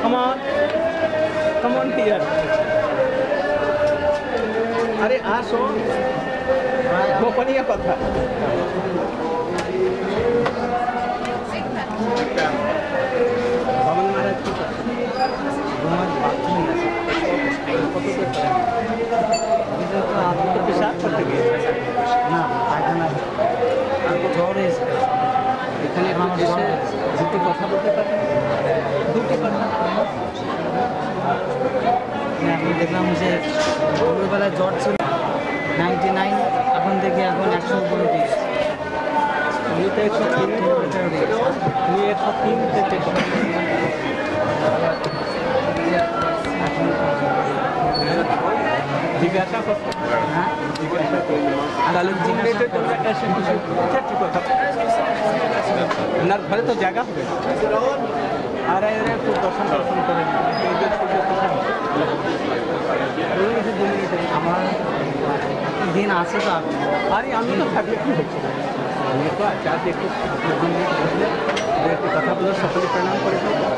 Come on. Come on here. अरे आसो गोपनीय कथा भवन महाराज की पेशाब करते गए ना पायखाना জ্বর এসে এখানে এসে দুটি কথা বলতে পারেন দুটি কথা আমি দেখলাম যে ভোরবেলায় জ্বর ছিল 99 এখন থেকে এখন 100 উপরে দিয়েছে আমি তো 103 থেকে जिज्ञासा करते हैं जिज्ञासा ऐसे कुछ घरे तो जगह हो आ रहे खूब दर्शन दर्शन करें दिन आसे तो अरे আমি তো থাকলে কি হচ্ছে আমি তো আচার্য একটু কথা বলে সকলে প্রণাম করে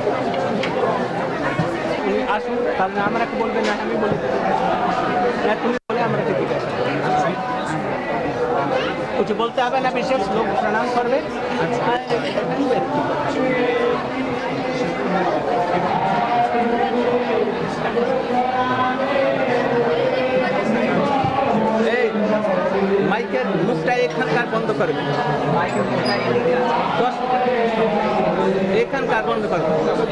উনি আসুন তাহলে আমাকে বলবেন না আমি বলি তুমি বলে আমরা ঠিক আছে कुछ बोलते হবে না বিশেষ লোক প্রণাম করবে এই মাইকের মুখটা এখানকার বন্ধ করবে এখানকার বন্ধ করবে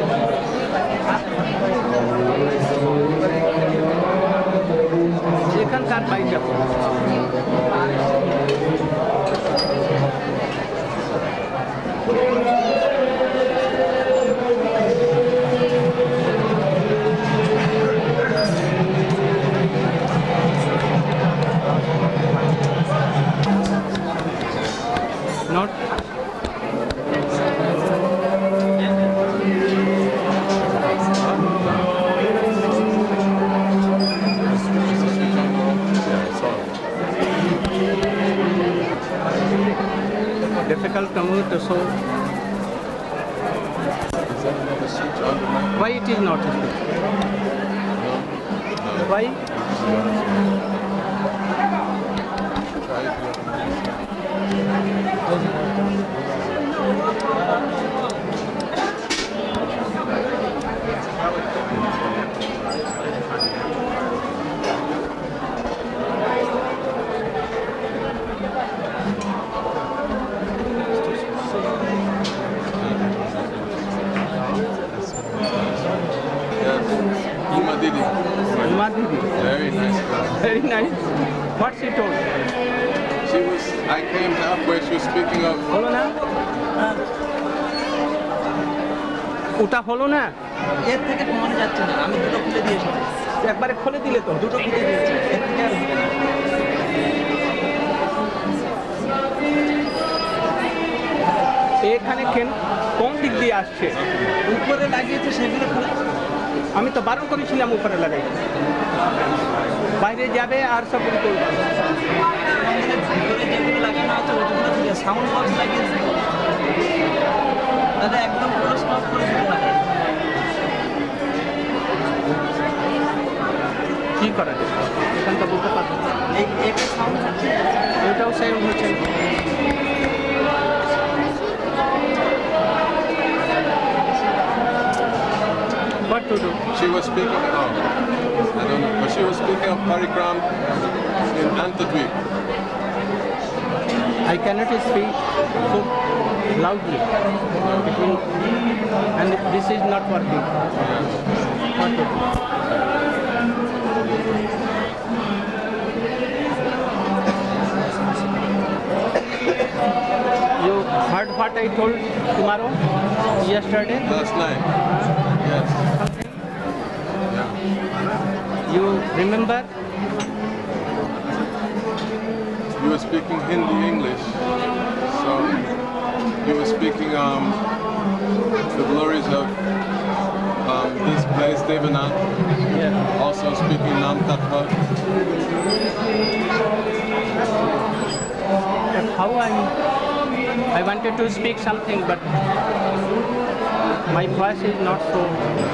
এখানকার বাইকটা not difficult to move to so why it is not why Uma Didi. Very nice girl. Very nice. What she told? She was, I came to where she was speaking of. হলো না ওটা হলো না এর থেকে কমানো যাচ্ছে না আমি দুটো খুলে দিয়েছি একবারে খুলে দিলে তো দুটো খুলে দিয়েছি এর থেকে আর হবে না এখানে কোন দিক দিয়ে আসছে উপরে লাগিয়েছে সেগুলো আমি তো বারণ করেছিলাম উপরে লাগাই বাইরে যাবে আর সব কিছু লাগানো আছে ওইগুলো দিয়ে সাউন্ড বক্স লাগিয়েছে দাদা একদম পুরো স্টপ করে দিতে হবে কি করা যায় এখানটা বলতে পারবো এটা সাউন্ড হচ্ছে এটাও সাউন্ড হচ্ছে What to do? She was speaking of, I don't know, but she was speaking of Parikram in Antadweep. I cannot speak so loudly. And this is not working. What to do? You heard what I told tomorrow, yesterday? Last night. Yes. You remember? You were speaking Hindi, English. So you were speaking the glories of this place, Devanath. Yeah. Also speaking Nam Tattva. How I wanted to speak something, but My voice is not so.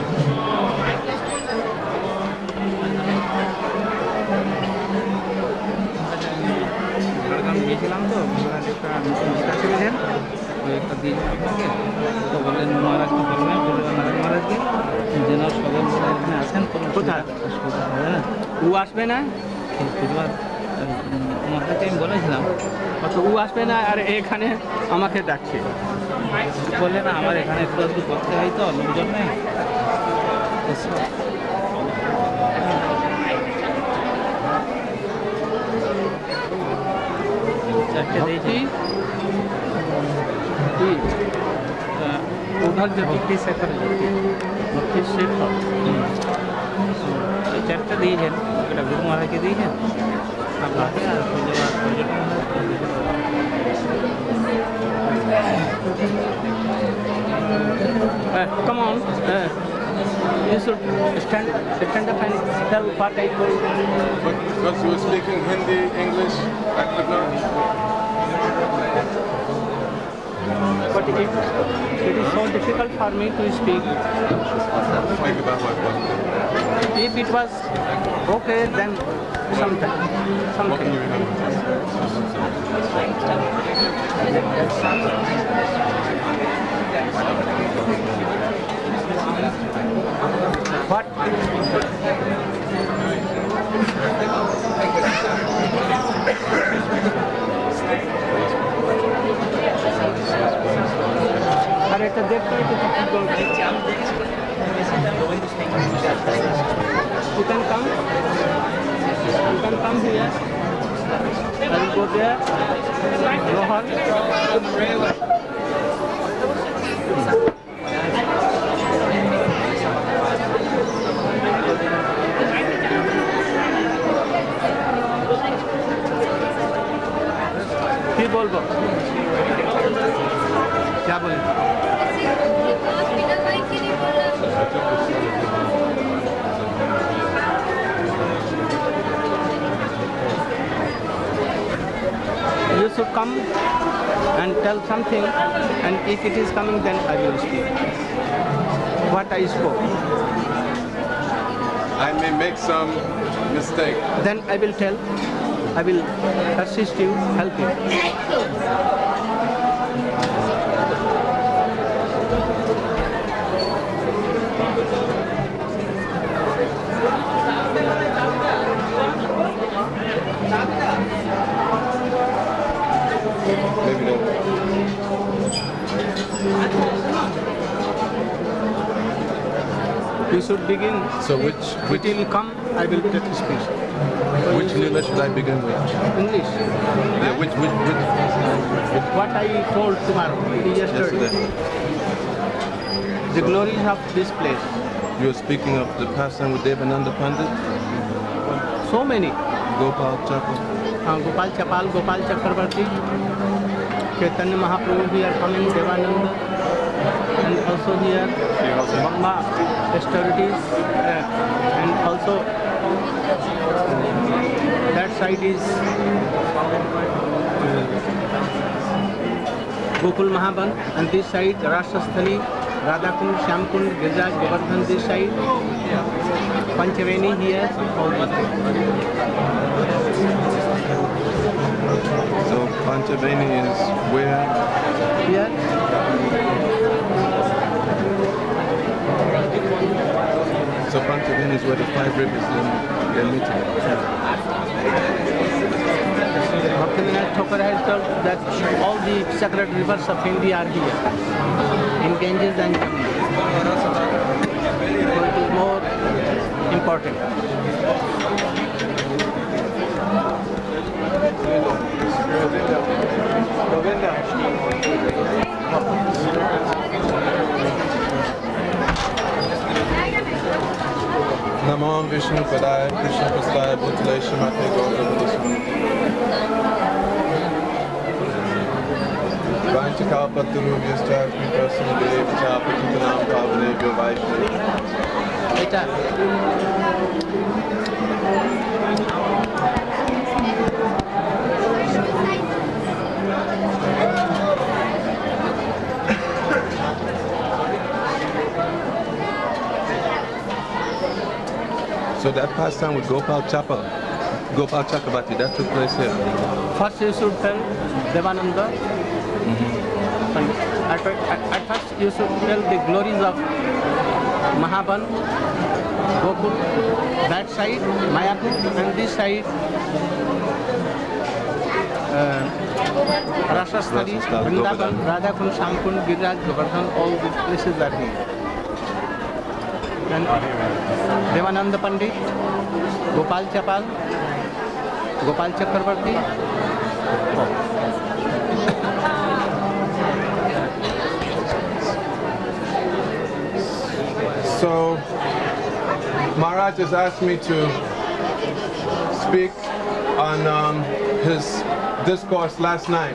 Jhargram গিয়েছিলাম তো ওনার একটা গীতা ছিলেন ওই একটা দিন আপনাকে তো বললেন মহারাজকে বলবেন মহারাজকে যেন সকল এখানে আসেন কোনো কোথায় অসুবিধা হবে না ও আসবে না বুধবার মহারাজকে আমি বলেছিলাম তো ও আসবে না আর এখানে আমাকে ডাকছে বললে না আমার এখানে একটু একটু করতে হয় তো লোকজন নেই चारटे देखी उधर जो भक्ति शेखर भक्ति शेखर चारटे दी है गुरु महाराज के दी है अब आते हैं come on you should stand up and tell what I told you. Because you were speaking Hindi, English, I could not. But it is so difficult for me to speak. Speak about my question. If it was okay, then something. What can you remember? What? अरे तो देखते हैं तो you can come here. I will go there. Rohan. फिर बोल क्या बोले You should come and tell something, and if it is coming, then I will speak. What I spoke. I may make some mistake. Then I will tell. I will assist you, help you. Maybe not. You should begin. So which It will come, I will take speech. language should I begin with? English. Yeah, which What I told tomorrow, yesterday. The glories of this place. you're speaking of the pastime with Devananda Pandit, So many. Gopal Chapel. Gopal Chapal, Gopal Chakravarti, Chaitanya Mahaprabhu here coming, Devananda, and also here Bamba Austerities, and also that side is Gokul Mahaban, and this side Rashasthali, Radhakund, Shyamkund, Giriraj, Govardhan this side, Panchaveni here, all these things. So Panchaveni is where? Here, So Panchaveni is where the 5 rivers they're meeting. Bhaktivinoda Thakur has told that all the sacred rivers of India are here, in Ganges and Jamuna. So it is more important. Namo Vishnu Padaya Krishna Prastaya Bhutale Shrimate Gauravantasya Vanchakalpatarubhyascha Kripasindevacha Patitanam Pavanebhyo Vaishnavibhyo. Eta. So that pastime with Gopal Chakrabarti, that took place here. First you should tell Devananda. At first you should tell the glories of Mahaban, Gokul, that side, Mayapur, and this side, Rasastali, Vrindavan, Radhakund, Shamkund, Giriraj, Govardhan, all these places are here. And Devananda Pandit, Gopal Chapal, Gopal Chakrabarti. So Maharaj has asked me to speak on his discourse last night.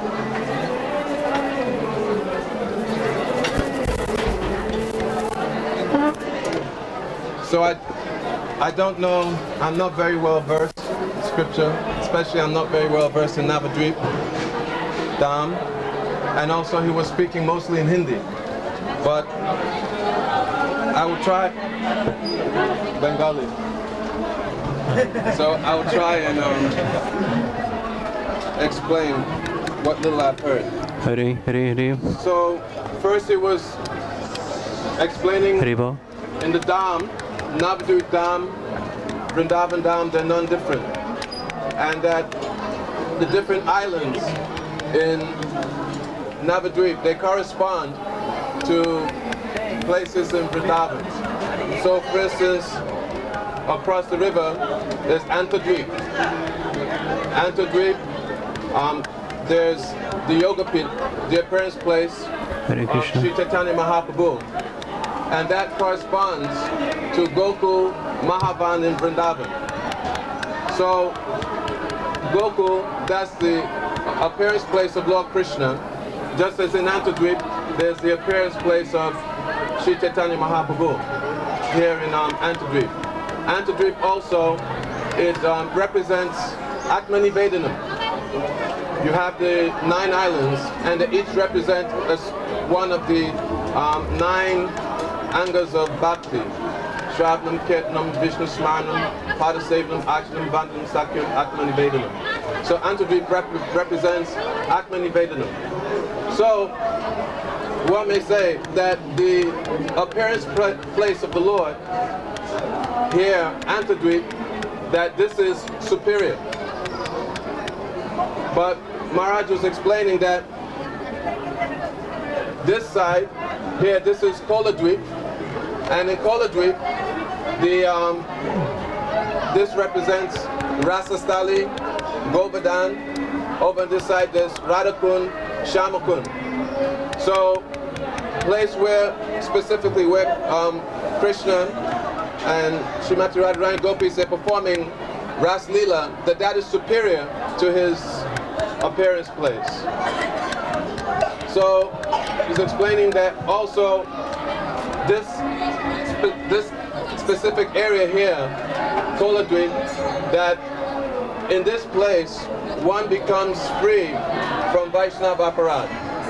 So I don't know, I'm not very well versed in scripture, especially I'm not very well versed in Navadvip, Dham, and also he was speaking mostly in Hindi. But I will try Bengali. So I will try and explain what little I've heard. Hare, Hare, Hare. So first he was explaining Haribo. in the Dham, Navadvip Dham, Vrindavan Dham, they're non-different. And that the different islands in Navadvip, they correspond to places in Vrindavan. So for instance, across the river, there's Antadvip. Antadvip, there's the Yoga Pit, the appearance place Hare of Krishna. Sri Chaitanya Mahaprabhu. And that corresponds to Gokul, Mahavan in Vrindavan. So Gokul, that's the appearance place of Lord Krishna. Just as in Antadvip, there's the appearance place of Sri Chaitanya Mahaprabhu here in Antadvip. Antadvip also, it represents Atmanivedanam. You have the 9 islands, and they each represent one of the 9 angas of bhakti. Shravnam, Kirtanam, Vishnu Smarnam, Padasevanam, Archanam, Vandam, Sakyam, Atmanivedanam. So Antadvip represents Atmanivedanam. So one may say that the appearance place of the Lord here, Antadvip, that this is superior. But Maharaj was explaining that this side here, this is Koladvip, and in Koladvip, this represents Rasastali, Govardhan. Over on this side, there's Radhakund, Shamakund. So, place where specifically where Krishna and Srimati Radharani Gopis are performing Ras Leela, that is superior to his appearance place. So he's explaining that also this specific area here, Koladvip, that in this place one becomes free from Vaishnava aparad.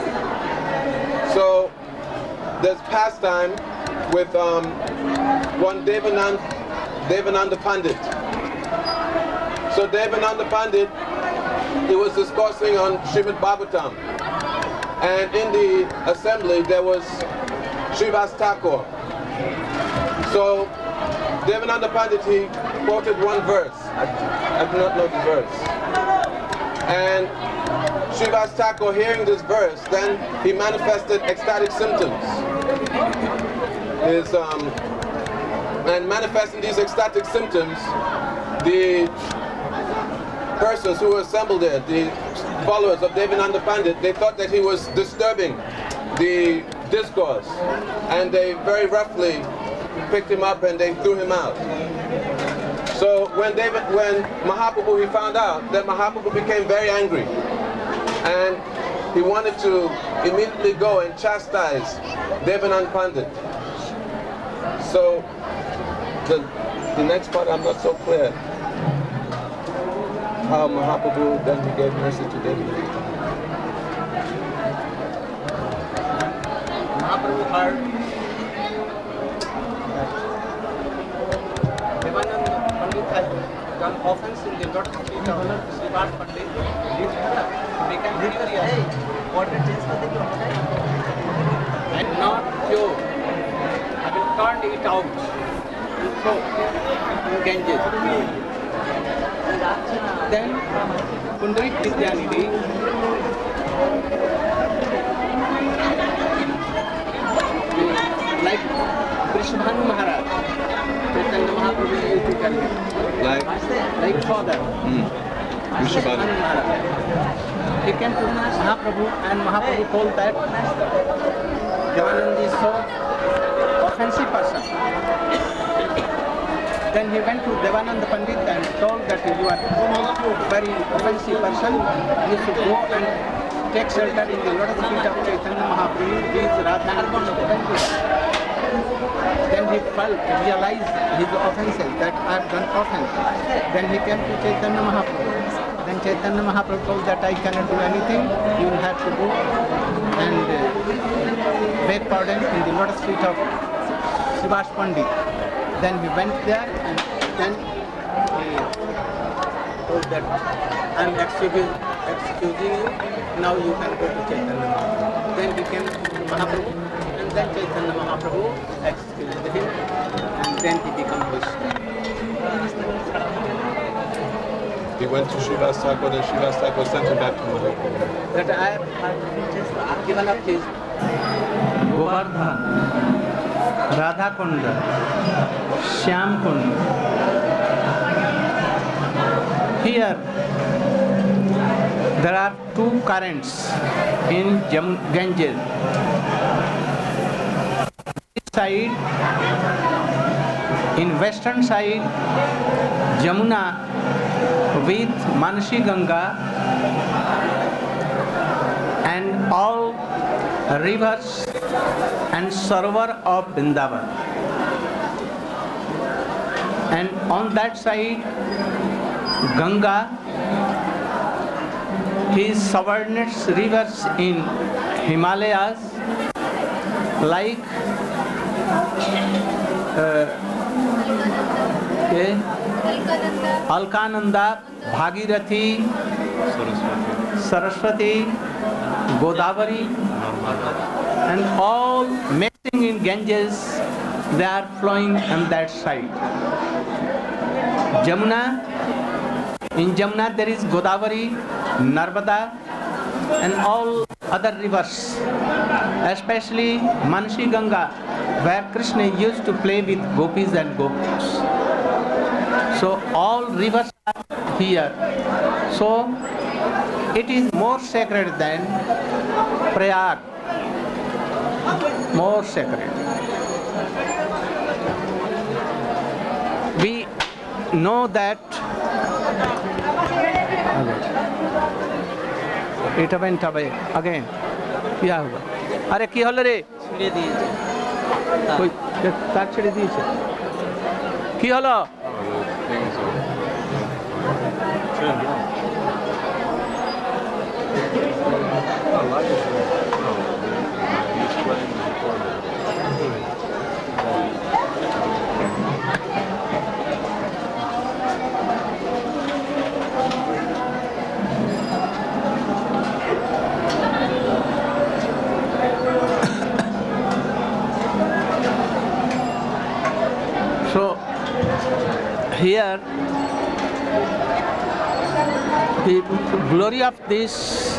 So there's pastime with one Devananda Pandit. So Devananda Pandit, he was discussing on Srimad Bhagavatam, and in the assembly there was Srivas Thakur. So Devananda Pandit, he quoted one verse. I do not know the verse. And Srivas Thakur, hearing this verse, then he manifested ecstatic symptoms. And manifesting these ecstatic symptoms, the persons who were assembled there, the followers of Devananda Pandit, they thought that he was disturbing the discourse, and they very roughly picked him up and they threw him out. So when Mahaprabhu, he found out, that Mahaprabhu became very angry, and he wanted to immediately go and chastise Devananda Pandit. So the next part I'm not so clear. How Mahaprabhu then he gave mercy to Devananda. Mahaprabhu heard Lotus feet of Srivas Pandit. We can realize and not pure. I will turn it out and throw in Ganges. Then Pundarik Vidyanidhi like Vrishabhanu Maharaj, Chaitanya Mahaprabhu used to tell him. Like father. Vrishabhanu. Maharaj. He came to Mahaprabhu and Mahaprabhu told that Devanand is so offensive person. Then he went to Devanand Pandit and told that you are very offensive person. You should go and take shelter in the lotus feet of Chaitanya Mahaprabhu. He is Radha and Krishna. Then he realized his offenses, that I have done offense. Then he came to Chaitanya Mahaprabhu. Then Chaitanya Mahaprabhu told that I cannot do anything. You will have to go and beg pardon in the lotus feet of Srivas Pandit. Then he went there and then he told that I am excusing you. Now you can go to Chaitanya Mahaprabhu. Then he came to Mahaprabhu. And then Chaitanya Mahaprabhu excused him and then he became Vaishnava. He went to Srivas Thakur and Srivas Thakur sent him back to Mahaprabhu. That I have given up his Govardhan, Radha Kunda, Shyam Kunda. Here there are two currents in Ganges. This side, in western side, Jamuna with Manasi Ganga and all rivers and Sarovar of Vrindavan. And on that side, Ganga, his subordinates rivers in Himalayas like Alkananda, Bhagirathi, Saraswati, Godavari, and all mixing in Ganges, they are flowing on that side. Jamuna, in Jamuna there is Godavari, Narmada, and all other rivers, especially Manasi Ganga, where Krishna used to play with gopis and gopas. So all rivers are here. So it is more sacred than Prayag, more sacred. We know that it went away again. क्या हुआ? अरे की हल रे? कोई तार छेड़े दिए की hello? So here the glory of this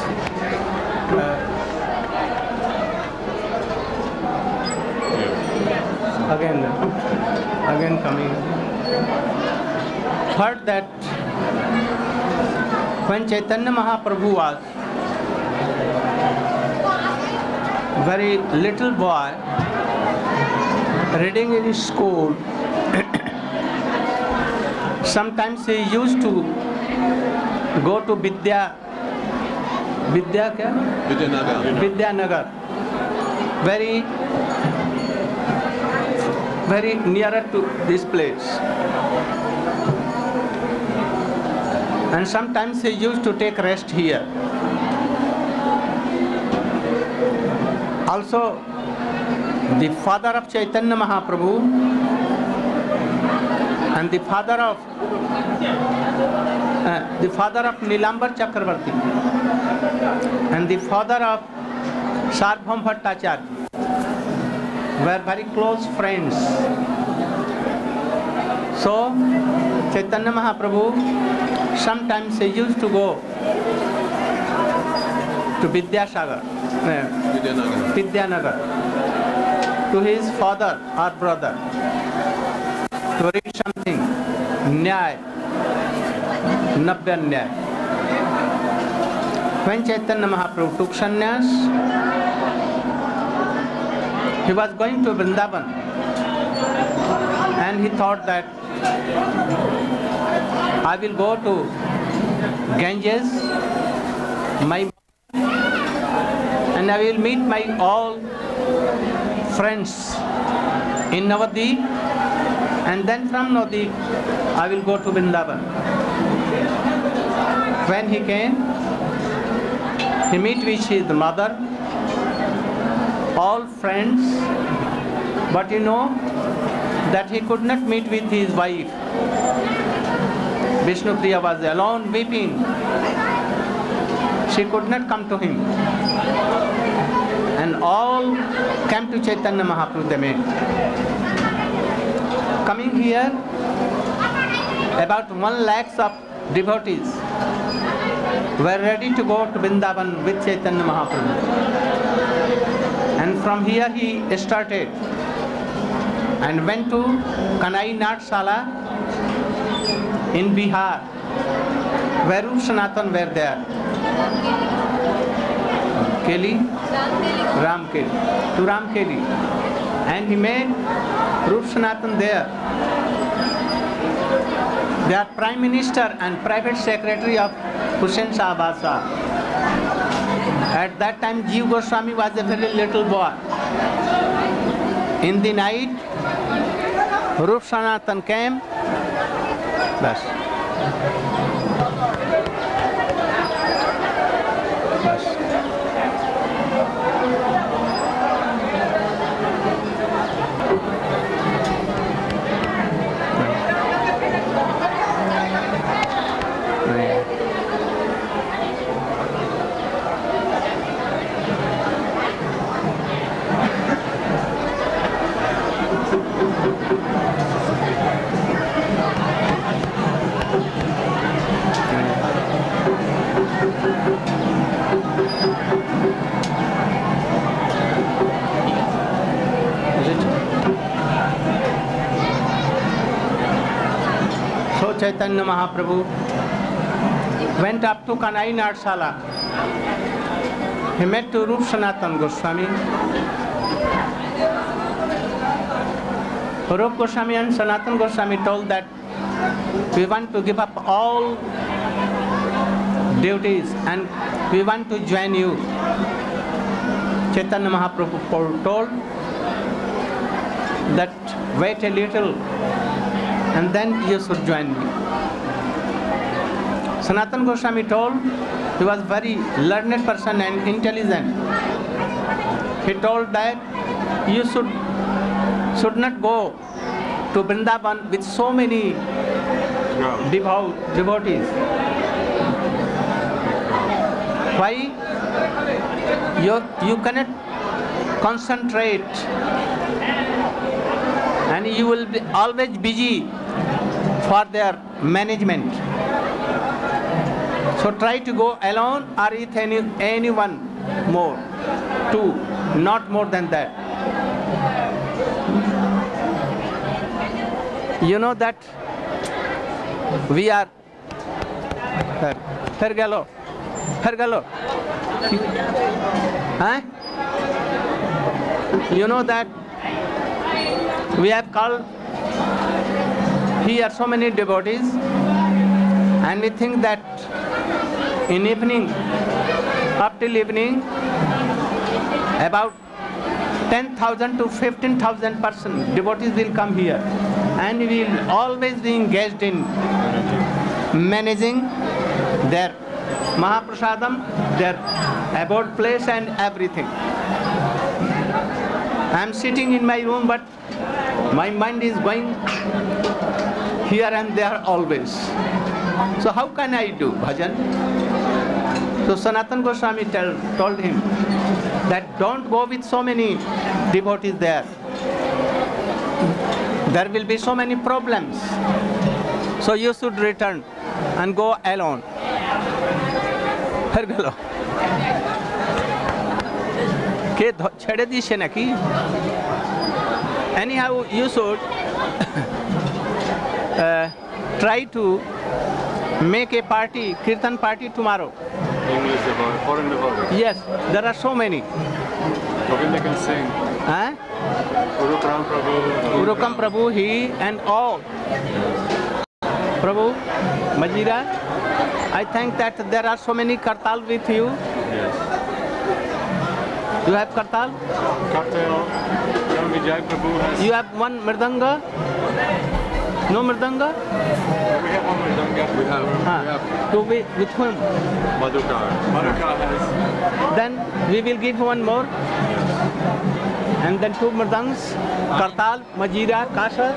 again coming. Third, that when Chaitanya Mahaprabhu was very little boy reading in his school, sometimes he used to go to Vidyanagar, very nearer to this place. And sometimes he used to take rest here. Also, the father of Chaitanya Mahaprabhu and the father of Nilambar Chakravarti and the father of Sarvabhauma Bhattacharya were very close friends. So Chaitanya Mahaprabhu sometimes he used to go to Vidyanagar to his father or brother to read something, Nyaya, Navya Nyaya. When Chaitanya Mahaprabhu took sannyas, he was going to Vrindavan and he thought that I will go to Ganges, and I will meet my all friends in Navadvip, and then from Navadvip I will go to Vrindavan. When he came, he met with his mother, all friends, but you know that he could not meet with his wife. Vishnupriya was alone weeping. She could not come to him. And all came to Chaitanya Mahaprabhu, they met. Coming here, about 1 lakh of devotees were ready to go to Vrindavan with Chaitanya Mahaprabhu. And from here he started and went to Kanai Natshala in Bihar, where Rup Sanatan were there. Keli? Ram Keli. To Ram Keli. And he made Rup Sanatan there. They are Prime Minister and Private Secretary of Hussain Shahbaz Shah. At that time, Jeev Goswami was a very little boy. In the night, Rup Sanatan came. Bas. So Chaitanya Mahaprabhu went up to Kanai Natshala. He met to Rup Sanatan Goswami. Rup Goswami and Sanatan Goswami told that we want to give up all duties and we want to join you. Chaitanya Mahaprabhu told that wait a little and then you should join me. Sanatan Goswami told, he was very learned person and intelligent. He told that you should not go to Vrindavan with so many devotees. Why? You cannot concentrate and you will be always busy for their management. So try to go alone or with anyone more. 2, not more than that. You know that we are Fergalo. Huh? You know that we have called here so many devotees and we think that in evening, up till evening, about 10,000 to 15,000 devotees will come here and we will always be engaged in managing their Mahaprasadam, their abode place and everything. I am sitting in my room, but my mind is going here and there always. So how can I do bhajan? So Sanatana Goswami told him that don't go with so many devotees there. There will be so many problems. So you should return and go alone. Anyhow, you should try to make a party, Kirtan party tomorrow. English devotees, foreign devotees. Yes, there are so many. Govinda can sing. Huh? Urukam Prabhu. Urukam Prabhu, he and all. Prabhu, Majira, I think that there are so many kartal with you. Yes. You have kartal? Kartal. Vijay Prabhu has. You have one mridanga? No mridanga? We have one Mridanga. We have. To be with whom? Madhukar. Madhukar has. Then we will give one more. And then two mridangs, kartal, majira, kasha.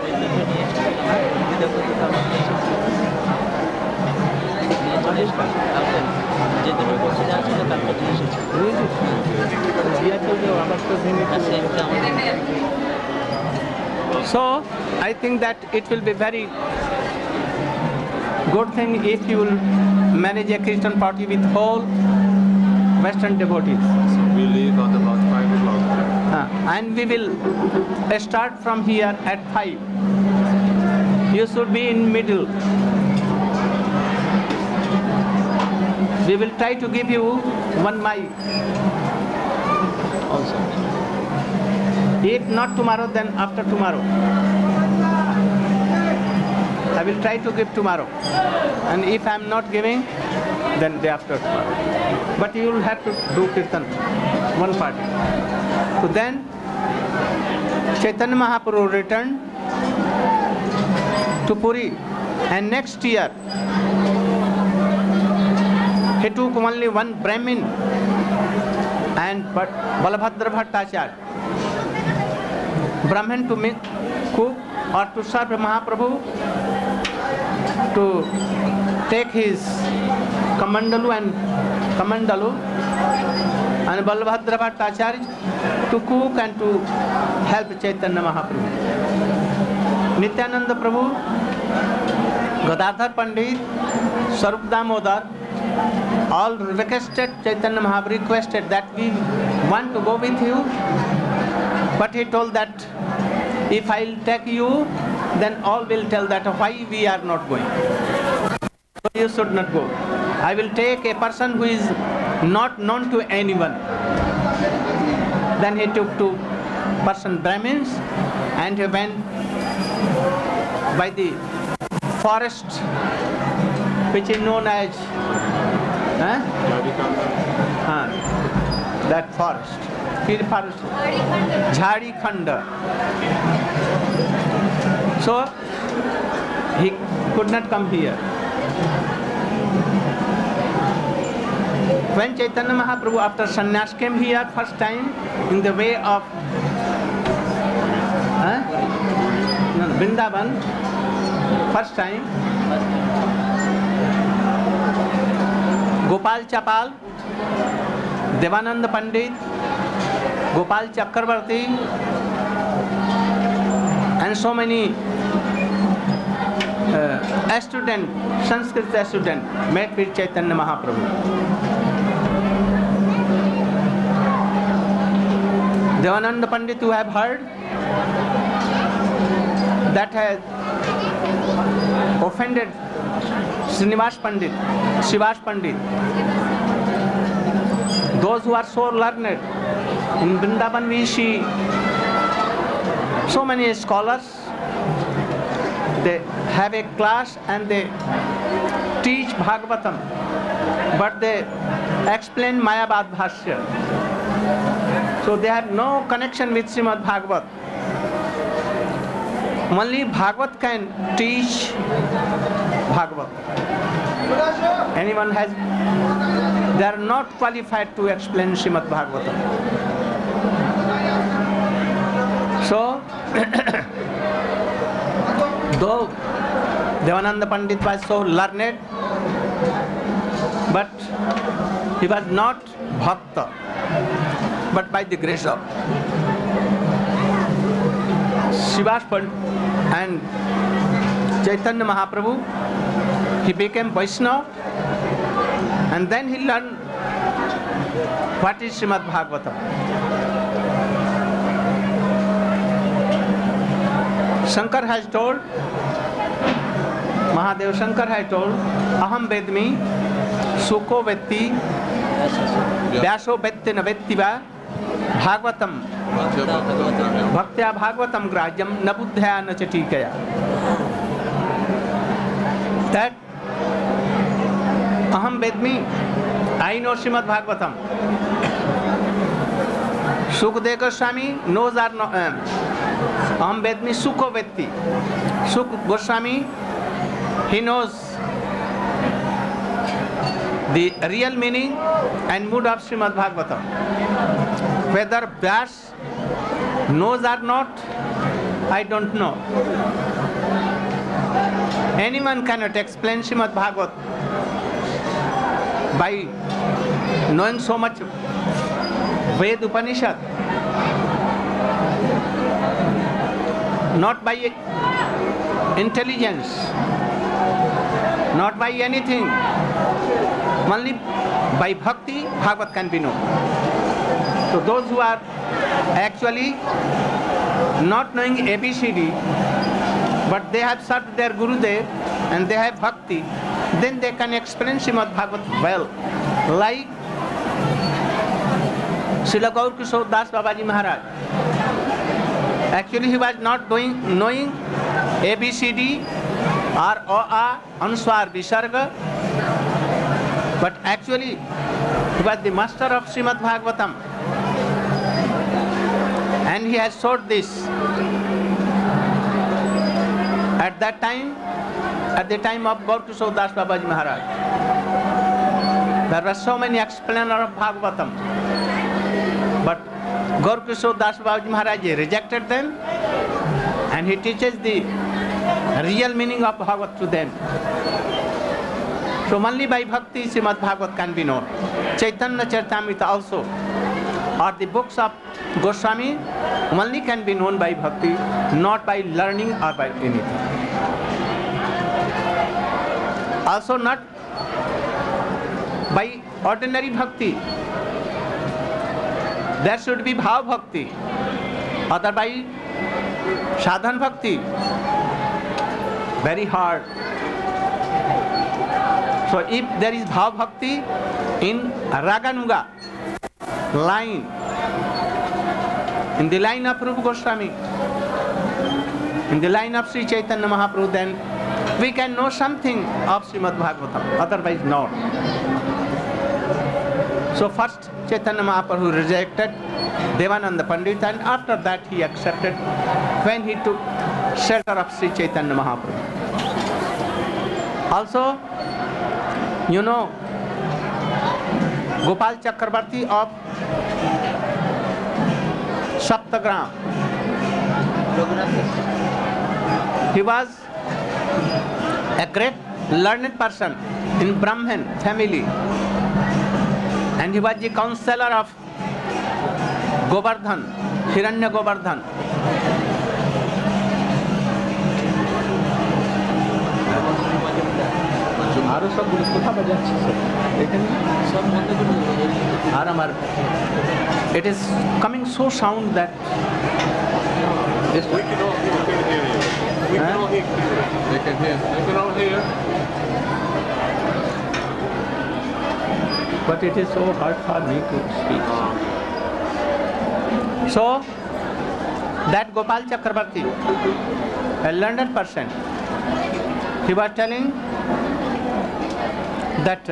So I think that it will be very good thing if you will manage a Christian party with whole Western devotees. So we leave at about 5 o'clock. And we will start from here at 5. You should be in middle. We will try to give you one mic also. If not tomorrow, then after tomorrow. I will try to give tomorrow. And if I am not giving, then day after tomorrow. But you will have to do Kirtan, one party. So then, Chaitanya Mahaprabhu returned to Puri. And next year, he took only one Brahmin and Balabhadra Bhattacharya. Brahmin to cook or to serve Mahaprabhu, to take his Kamandalu and Balabhadra Bhattacharya to cook and to help Chaitanya Mahaprabhu. Nityananda Prabhu, Gadadhar Pandit, Sarup Damodar, all requested Chaitanya Mahaprabhu, requested that we want to go with you, but he told that if I'll take you, then all will tell that why we are not going. So you should not go. I will take a person who is not known to anyone. Then he took two person Brahmins and he went by the forest which is known as that forest. Jharikhanda. So he could not come here. When Chaitanya Mahaprabhu after sannyas came here first time in the way of Vrindavan, first time, Gopal Chapal, Devananda Pandit, Gopal Chakravarti, and so many students, Sanskrit students met with Chaitanya Mahaprabhu. Devananda Pandit, you have heard, that has offended Srinivas Pandit, Shivas Pandit. Those who are so learned, in Vrindavan we see so many scholars, they have a class and they teach Bhagavatam, but they explain Mayavad Bhashya. So they have no connection with Srimad Bhagavat. Only Bhagavat can teach Bhagavat. Anyone has, they are not qualified to explain Srimad Bhagavatam. So, though Devananda Pandit was so learned, but he was not bhakta, but by the grace of Srivas Pandit and Chaitanya Mahaprabhu, he became Vaishnava, and then he learned what is Srimad Bhagavatam. Shankar has told, Mahadev Shankar has told, Aham Vedmi, Sukho Vetti, Vyaso Vetti na Vetti va, Bhagavatam, Bhaktya Bhagavatam Grajyam, na Buddhaya na Chatikaya. That Aham Vedmi, I know Srimad Bhagavatam. Sukadeva Goswami knows or no, Aham Vedmi Sukho Vetti. Suk Goswami, he knows the real meaning and mood of Srimad Bhagavatam. Whether Vyas knows or not, I don't know. Anyone cannot explain Srimad Bhagavat by knowing so much Ved Upanishad. Not by intelligence, not by anything, only by bhakti, Bhagavat can be known. So those who are actually not knowing ABCD, but they have served their Gurudev and they have bhakti, then they can explain Srimad Bhagavat well. Like Srila Gaur Kishore Das Babaji Maharaj. Actually he was not knowing ABCD or OA, Anuswar, Visarga, but actually he was the master of Srimad Bhagavatam. And he has showed this. At that time, at the time of Gaur Kishore Das Babaji Maharaj, there were so many explainers of Bhagavatam. But Gaur Kishore Das Babaji Maharaj rejected them and he teaches the real meaning of Bhagavat to them. So only by bhakti Srimad Bhagavat can be known. Chaitanya Charitamrita also, or the books of Goswami, only can be known by bhakti, not by learning or by anything. Also not by ordinary bhakti. There should be bhav bhakti, otherwise sadhan bhakti, very hard. So if there is bhav bhakti in Raganuga line, in the line of Rupa Goswami, in the line of Sri Chaitanya Mahaprabhu, then we can know something of Srimad Bhagavatam, otherwise not. So first Chaitanya Mahaprabhu rejected Devananda Pandit, and after that he accepted when he took shelter of Sri Chaitanya Mahaprabhu. Also, you know, Gopal Chakrabarti of Saptagram, he was a great learned person in Brahmin family, and he was the counselor of Govardhan, Hiranya Govardhan. আরো সবগুলো কোথা বাজাচ্ছে sir এখানে সব বন্ধ করে আর আমার it is coming so sound that We can all hear you. We can all hear you. They can hear. They can all hear. but it is so hard for me to speak. So that Gopal Chakrabarti, a learned person, he was telling that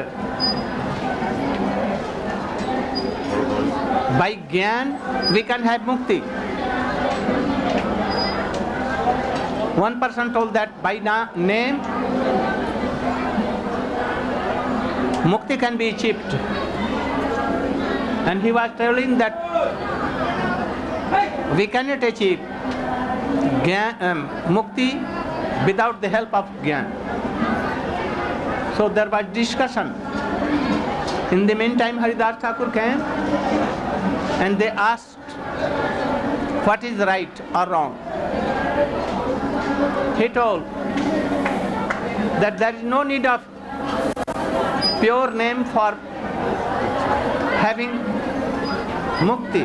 by Gyan we can have mukti. One person told that by name mukti can be achieved, and he was telling that we cannot achieve mukti without the help of Gyan. So there was discussion. In the meantime, Haridas Thakur came and they asked what is right or wrong. He told that there is no need of pure name for having mukti.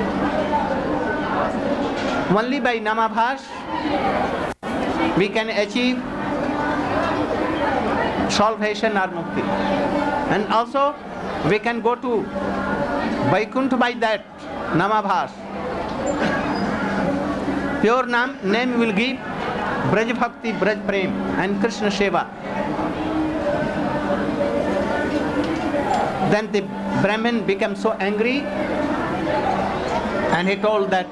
Only by Namabhash we can achieve salvation or mukti. And also we can go to Vaikuntha by that Namabhash. Pure name will give Braj Bhakti, Braj Prem and Krishna Seva. Then the Brahmin became so angry and he told that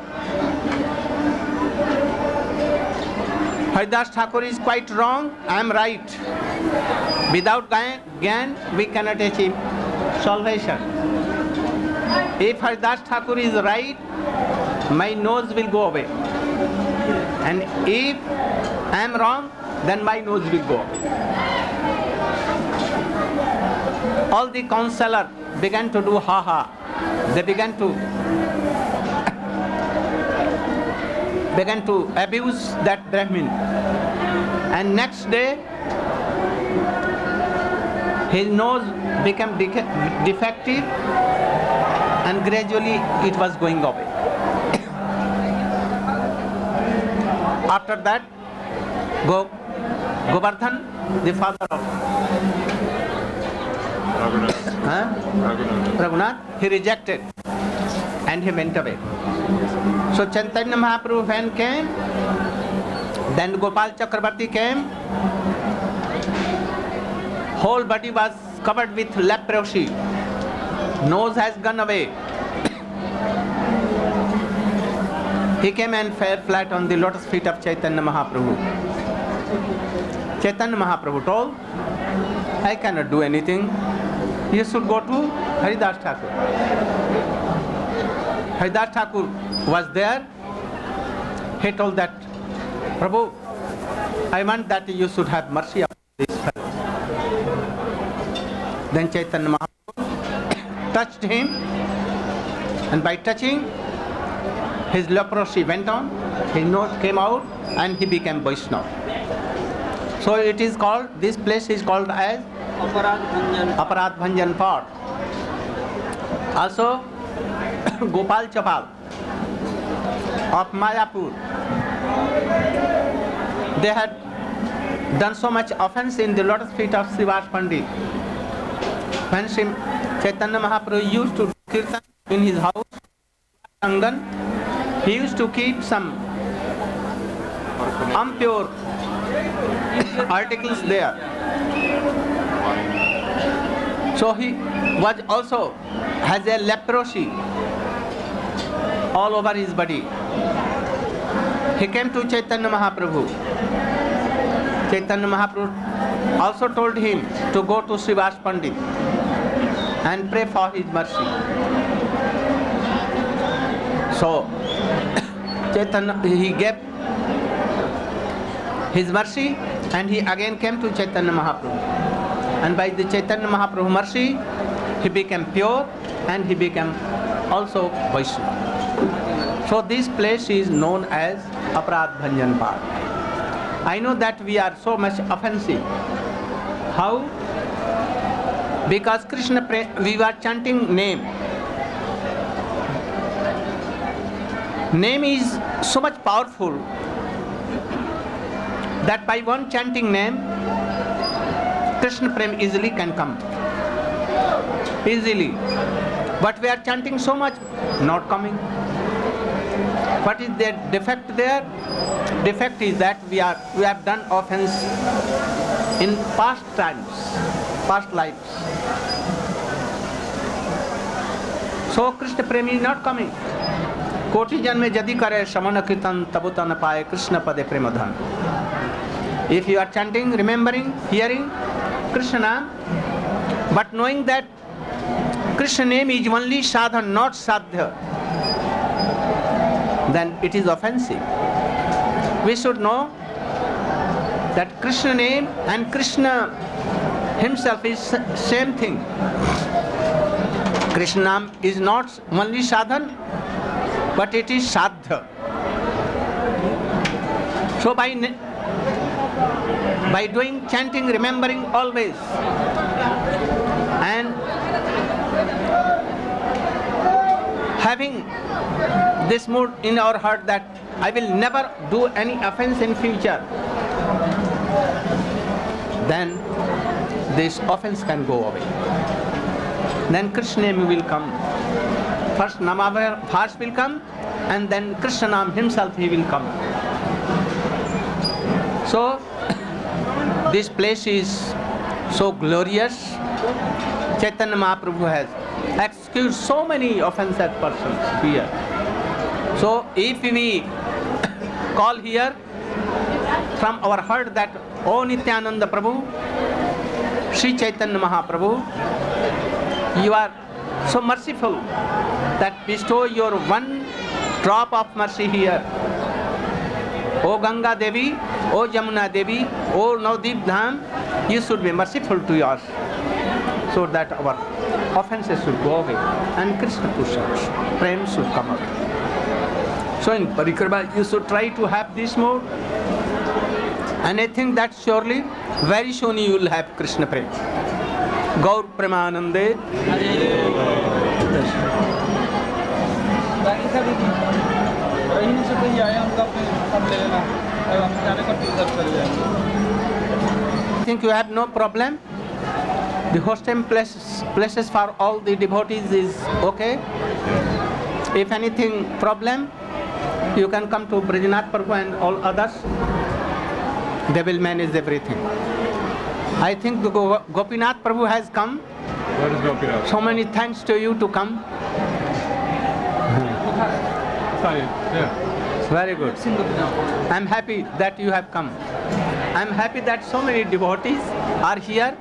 Haridas Thakur is quite wrong, I am right. Without Gyan, we cannot achieve salvation. If Haridas Thakur is right, my nose will go away. And if I am wrong, then my nose will go away. All the counselors began to do ha-ha. They began to abuse that Brahmin. And next day, his nose became defective and gradually it was going away. After that, Govardhan, the father of Raghunath, he rejected and he went away. So Chaitanya Mahaprabhu when came, then Gopal Chakravarti came, whole body was covered with leprosy, nose has gone away. He came and fell flat on the lotus feet of Chaitanya Mahaprabhu. Chaitanya Mahaprabhu told, I cannot do anything. You should go to Haridas Thakur. Haridas Thakur was there. He told that, Prabhu, I want that you should have mercy upon this fellow. Then Chaitanya Mahaprabhu touched him, and by touching, his leprosy went on, his nose came out, and he became Vaishnava. So it is called, this place is called as Aparadh Bhanjan Part. Also, Gopal Chapal of Mayapur, they had done so much offense in the lotus feet of Srivas Pandit. When Chaitanya Mahaprabhu used to do kirtan in his house, Angan, he used to keep some impure articles there. So he was also has a leprosy all over his body. He came to Chaitanya Mahaprabhu. Chaitanya Mahaprabhu also told him to go to Srivas Pandit and pray for his mercy. So Chaitanya, he gave his mercy and he again came to Chaitanya Mahaprabhu. And by the Chaitanya Mahaprabhu mercy, he became pure and he became also Vaishnava. So this place is known as Aparadh Bhanjan Part. I know that we are so much offensive. How? Because Krishna, we were chanting name. Name is so much powerful that by one chanting name, Krishna Prem easily can come. Easily. But we are chanting so much, not coming. What is the defect there? Defect is that we have done offense in past times, past lives. So Krishna Prem is not coming. Koti janme jadi kare samana kirtan tabuta na paye Krishna pade premadhan. If you are chanting, remembering, hearing Krishna, but knowing that Krishna name is only sadhan, not sadhya, then it is offensive. we should know that Krishna name and Krishna himself is same thing. Krishna name is not only sadhan, but it is sadha. So by doing chanting, remembering always, and having this mood in our heart that I will never do any offense in future, then this offense can go away. Then Krishna name will come. First Namavars will come, and then Krishna Nam himself he will come. So this place is so glorious. Chaitanya Mahaprabhu has excused so many offended persons here. So if we call here from our heart that O Nityananda Prabhu, Sri Chaitanya Mahaprabhu, you are so merciful that bestow your one drop of mercy here. O Ganga Devi, O Jamuna Devi, O Navdeep Dham, you should be merciful to us, so that our offenses should go away and Krishna Purushas, prem should come out. So in Parikrama you should try to have this mode, and I think that surely very soon you will have Krishna prem. Gaur Premanande. I think you have no problem. The hostel places for all the devotees is okay. If anything problem, you can come to Brajanath Prabhu and all others. They will manage everything. I think the Gopinath Prabhu has come. What is Gopinath? So many thanks to you to come. Yeah. Very good. I am happy that you have come. I am happy that so many devotees are here.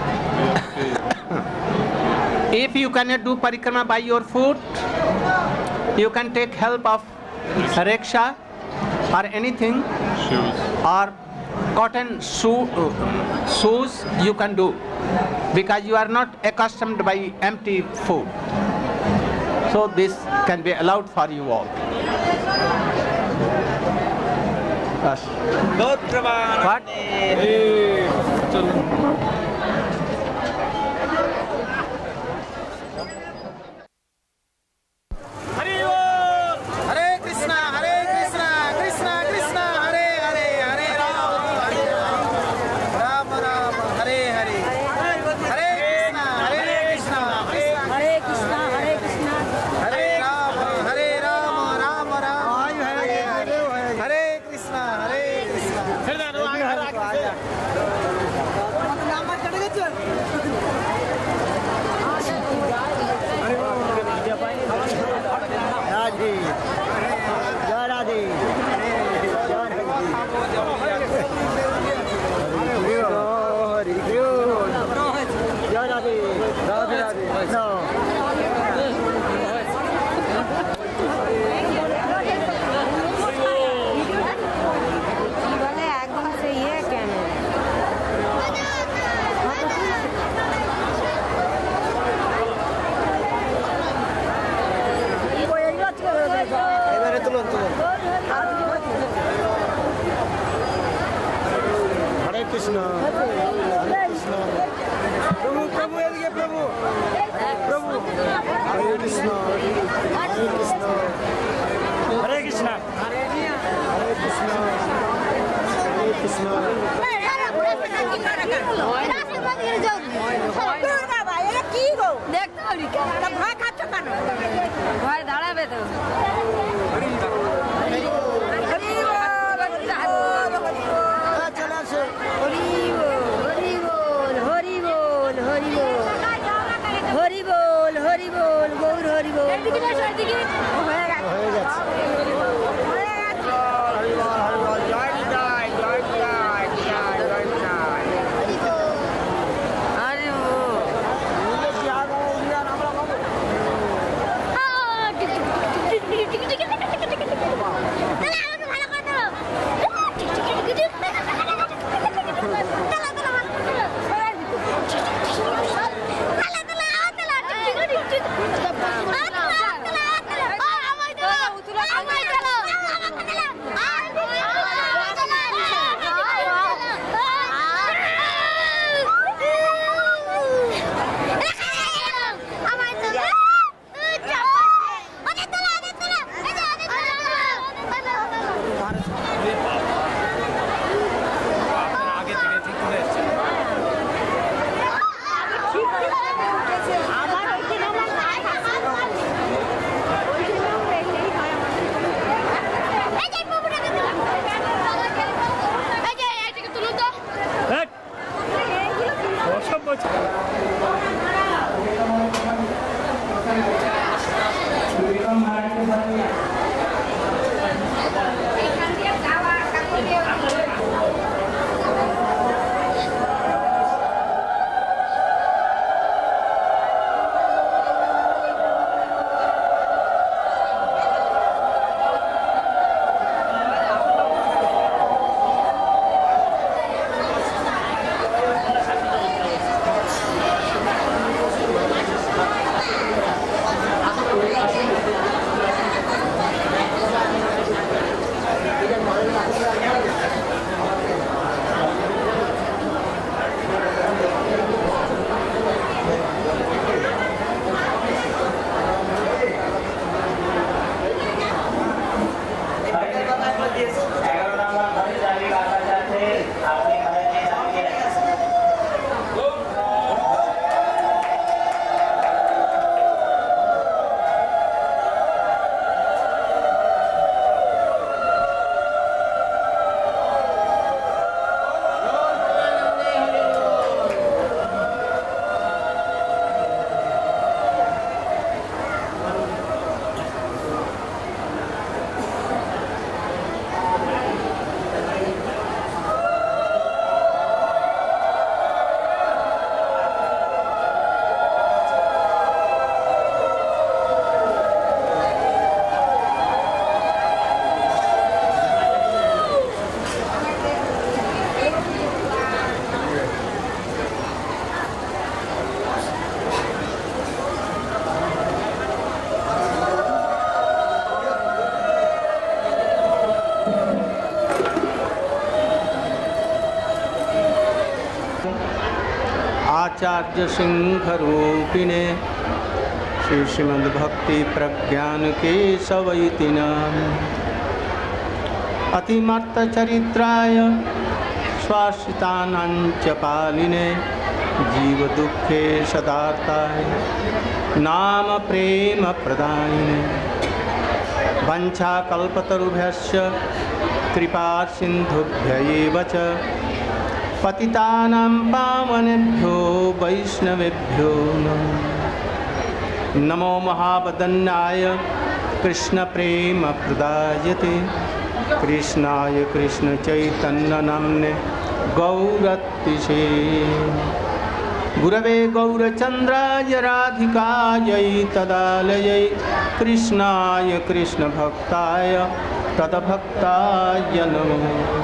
If you cannot do parikrama by your foot, you can take help of rickshaw or anything, Shoes. or cotton shoes you can do, because you are not accustomed by empty foot. So this can be allowed for you all. Yes. What? आचार्य सिंहरूपिणे श्री श्रीमद्भक्ति प्रज्ञान केशवैति नाम अतिमर्तचरित्राय स्वाश्रितानांच पालिने जीव दुखे सदार्ताय नाम प्रेम प्रदायिने वंशाकल्पतरुभ्यश्च कृपा सिन्धुभ्य एव च पतितानां पावनेभ्यो वैष्णवेभ्यो नमो महावदन्नाय कृष्ण प्रेम प्रदायते कृष्णाय कृष्ण चैतन्य नाम्ने गौरतिशे गुरवे गौरचंद्राय राधिकायै तदालयै कृष्णाय कृष्ण भक्ताय तदभक्ताय नमः।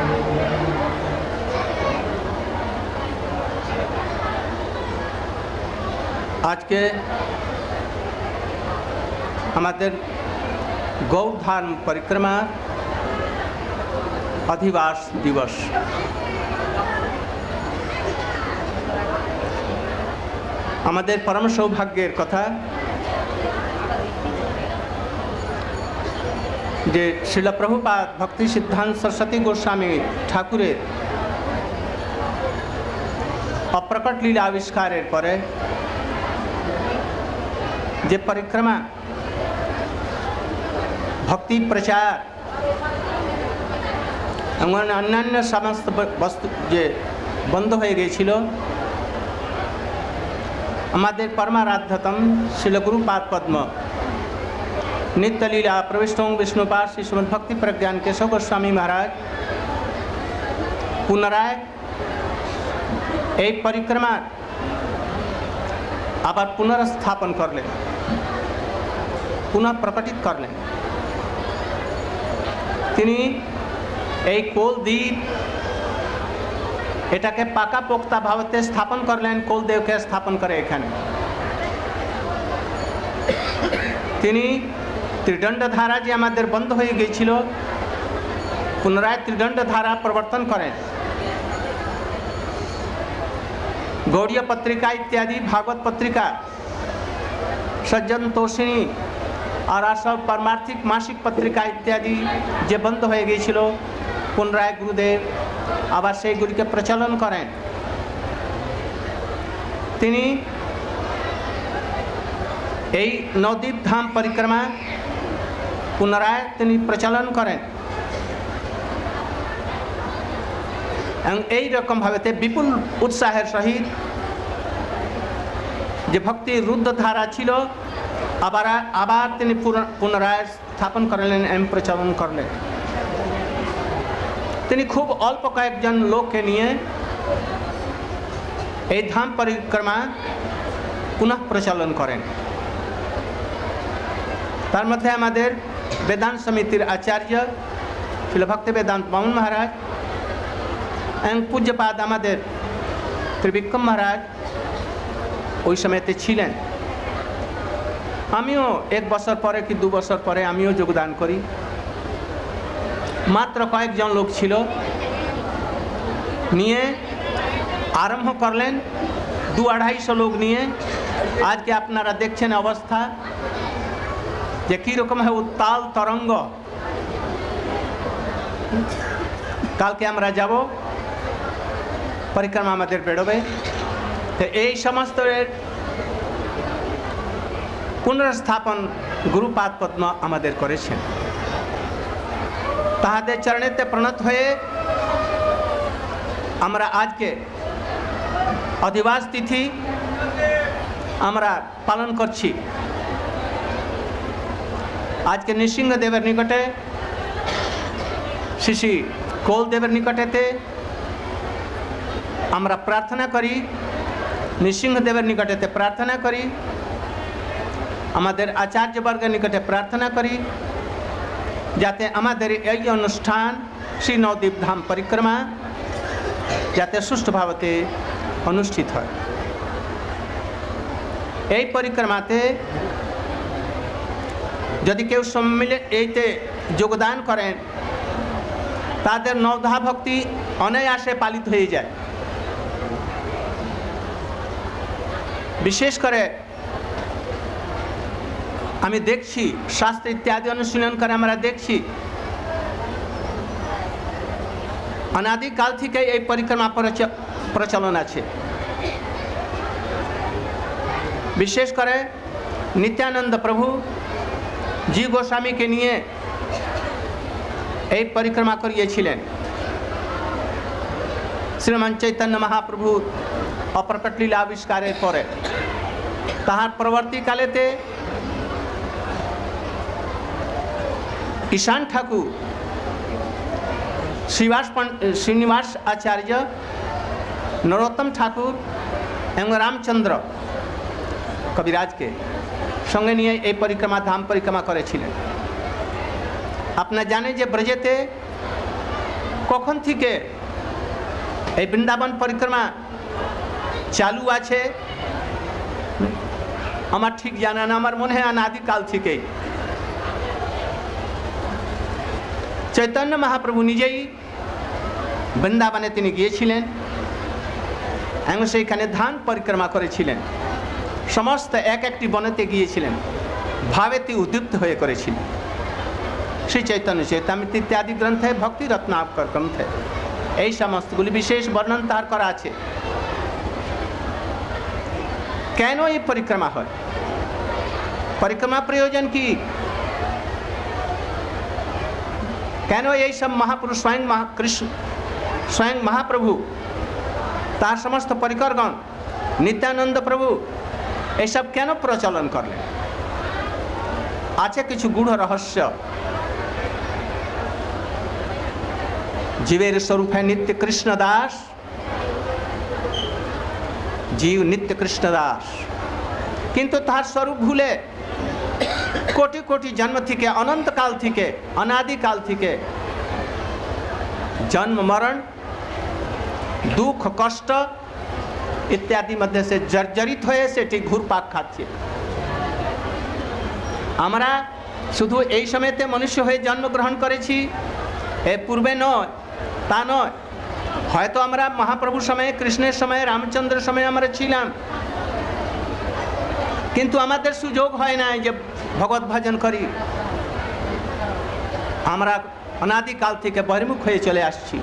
आज के हमारे गौधर्म परिक्रमा अधिवास दिवस हमारे परम सौभाग्यर कथा जे श्रील प्रभुपाद भक्ति सिद्धांत सरस्वती गोस्वामी ठाकुरे अप्रकट लीला आविष्कारेर परे जे परिक्रमा भक्ति प्रचार अन्यान्य समस्त वस्तु जे बंद हो गए हमारे परमाराध्यतम श्रील गुरुपाद पद्म नित्य लीला प्रविष्टों विष्णुपाद श्री श्रीमद् भक्ति प्रज्ञान केशव गोस्वामी महाराज पुनराय एक परिक्रमा आबार पुनर्स्थापन कर ले पुनः प्रकटित कर लें तिनी এই কোলদ্বীপ এটাকে পাকা পোক্তা ভাবতে স্থাপন করলেন কোলদেবকে স্থাপন করে এখানে তিনি ত্রিদণ্ড ধারা যে আমাদের বন্ধ হয়ে গিয়েছিল পুনরায় ত্রিদণ্ড ধারা প্রবর্তন করেন गौड़ीय पत्रिका इत्यादि भागवत पत्रिका सज्जन तोषिणी और सब परमार्थिक मासिक पत्रिका इत्यादि जे बंद हो गई पुनराय गुरुदेव आबार से गुड़ी के प्रचलन करें तिनी এই नवद्वीप धाम परिक्रमा पुनराय तिनी प्रचलन करें এই রকম ভাবে বিপুল উৎসাহের সহিত যে ভক্তি রুদ্ধ ধারা ছিল আবার আবার তিনি পুনরায় স্থাপন করলেন এবং প্রচলন করলেন তিনি খুব অল্প কয়েকজন লোককে নিয়ে এই ধাম পরিক্রমা পুনঃ প্রচলন করেন তার মধ্যে আমাদের বেদান্ত সমিতির আচার্য শ্রীল ভক্তি বেদান্ত বামন মহারাজ এবং পূজ্যপাদ আমাদের ত্রিবিক্রম মহারাজ ওই সময়তে ছিলেন আমিও এক বছর পরে কি দু বছর পরে আমিও যোগদান করি মাত্র কয়েকজন লোক ছিল নিয়ে আরম্ভ করলেন 200-250 লোক নিয়ে আজকে আপনারা দেখছেন অবস্থা যে কীরকম হয় উত্তাল তরঙ্গ কালকে আমরা যাব परिक्रमा आमादेर बेरोबे तो এই समस्त पुनर्स्थापन गुरुपाद पद्म आमादेर करेছেন ताहादेर चरणेते प्रणत हये आमरा आज के अधिवास तिथि आमरा पालन करछि आज के नृसिंहदेवेर निकटे श्री श्री कोलदेवेर निकटेते আমরা প্রার্থনা করি নৃসিংহদেবের নিকটেতে প্রার্থনা করি আমাদের আচার্যবর্গের নিকটে প্রার্থনা করি যাতে আমাদের এই অনুষ্ঠান শ্রী নবদ্বীপ ধাম পরিক্রমা যাতে সুষ্ঠুভাবে অনুষ্ঠিত হয় এই পরিক্রমাতে যদি কেউ সম্মিলিত এইতে যোগদান করেন তাদের নবধা ভক্তি অনায়াসে পালিত হয়ে যায় বিশেষ করে আমি দেখছি শাস্ত্র ইত্যাদি অনুশীলন করে আমরা দেখছি অনাদিকাল থেকে এই পরিক্রমা প্রচলন আছে। বিশেষ করে নিত্যানন্দ প্রভু জি গোস্বামীকে নিয়ে এই পরিক্রমা করিয়েছিলেন। শ্রীমান চৈতন্য মহাপ্রভু অপ্রকট লীলা আবিষ্কারের পরে তাহার পরবর্তীকালেতে ঈশান ঠাকুর, শ্রীনিবাস আচার্য, নরোত্তম ঠাকুর এবং রামচন্দ্র কবিরাজকে সঙ্গে নিয়ে এই পরিক্রমা ধাম পরিক্রমা করেছিলেন। আপনারা জানেন যে ব্রজেতে কখন থেকে এই বৃন্দাবন পরিক্রমা চালু আছে আমার ঠিক জানা না, আমার মনে হয় অনাদিকাল থেকেই চৈতন্য মহাপ্রভু নিজেই বৃন্দাবনে তিনি গিয়েছিলেন এবং সেইখানে ধাম পরিক্রমা করেছিলেন। সমস্ত এক একটি বনেতে গিয়েছিলেন, ভাবেতে উদ্দীপ্ত হয়ে করেছিলেন। শ্রী চৈতন্য চৈতামৃত ইত্যাদি গ্রন্থে, ভক্তি রত্নাকর গ্রন্থে এই সমস্তগুলি বিশেষ বর্ণন তার করা আছে। কেন এই পরিক্রমা হয়, পরিক্রমা প্রয়োজন কি, কেন এই সব মহাপুরুষ স্বয়ং মহাপ্রভু তার সমস্ত পরিকরগণ নিত্যানন্দ প্রভু এইসব কেন প্রচলন করলেন? আছে কিছু গূঢ় রহস্য। জীবের স্বরূপ है नित्य कृष्ण दास, जीव नित्य कृष्ण दास, किंतु तार स्वरूप भूले कोटि कोटि जन्म थी अनंत काल थी अनादि काल थी जन्म मरण दुख कष्ट इत्यादि मध्य से जर्जरित हुए सेटी घुरपाक खाচ্ছে। আমরা শুধু এই সময়তে মনুষ্য হয়ে জন্মগ্রহণ করেছি, এ পূর্বে নয়, তা নয়। হয়তো আমরা মহাপ্রভুর সময়ে, কৃষ্ণের সময়ে, রামচন্দ্রের সময়ে আমরা ছিলাম, কিন্তু আমাদের সুযোগ হয় না যে ভগবত ভজন করি। আমরা অনাদিকাল থেকে বহির্মুখ হয়ে চলে আসছি।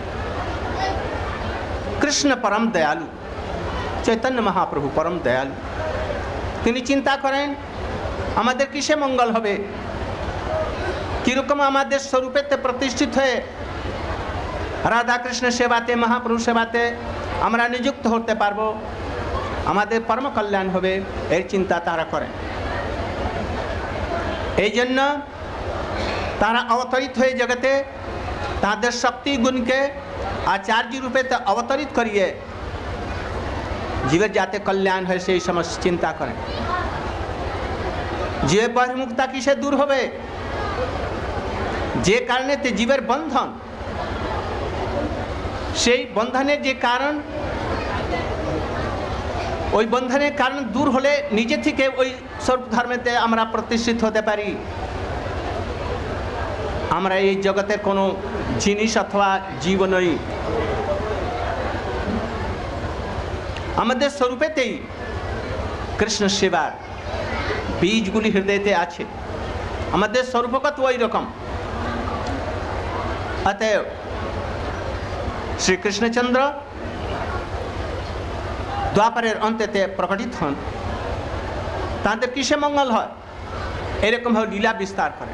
কৃষ্ণ পরম দয়ালু, চৈতন্য মহাপ্রভু পরম দয়ালু। তিনি চিন্তা করেন আমাদের কিসে মঙ্গল হবে, কিরকম আমাদের স্বরূপেতে প্রতিষ্ঠিত হয়ে রাধা কৃষ্ণ সেবাতে, মহাপ্রভু সেবাতে আমরা নিযুক্ত হতে পারবো, আমাদের পরম কল্যাণ হবে, এর চিন্তা তারা করেন। এই জন্য তারা অবতরিত হয়ে জগতে তাদের শক্তি গুণকে आचार्य रूपे तो अवतरित करिए जीवेर जाते कल्याण है से समस्त चिंता करें। जीव बहिर्मुखता किसे दूर होबे, जे कारणे ते जीवेर बंधन, सेई बंधनेर जे कारण, ওই বন্ধনের কারণ দূর হলে নিজে থেকে ওই স্বরূপ ধর্মেতে আমরা প্রতিষ্ঠিত হতে পারি। আমরা এই জগতের কোনো জিনিস অথবা জীব নই, আমাদের স্বরূপেতেই কৃষ্ণ সেবার বীজগুলি হৃদয়তে আছে, আমাদের স্বরূপগত ওই রকম। অতএব শ্রীকৃষ্ণচন্দ্র द्वापरेर अंतेते प्रकटित हन, तादेर किसे मंगल है एरकम भावे लीला विस्तार करें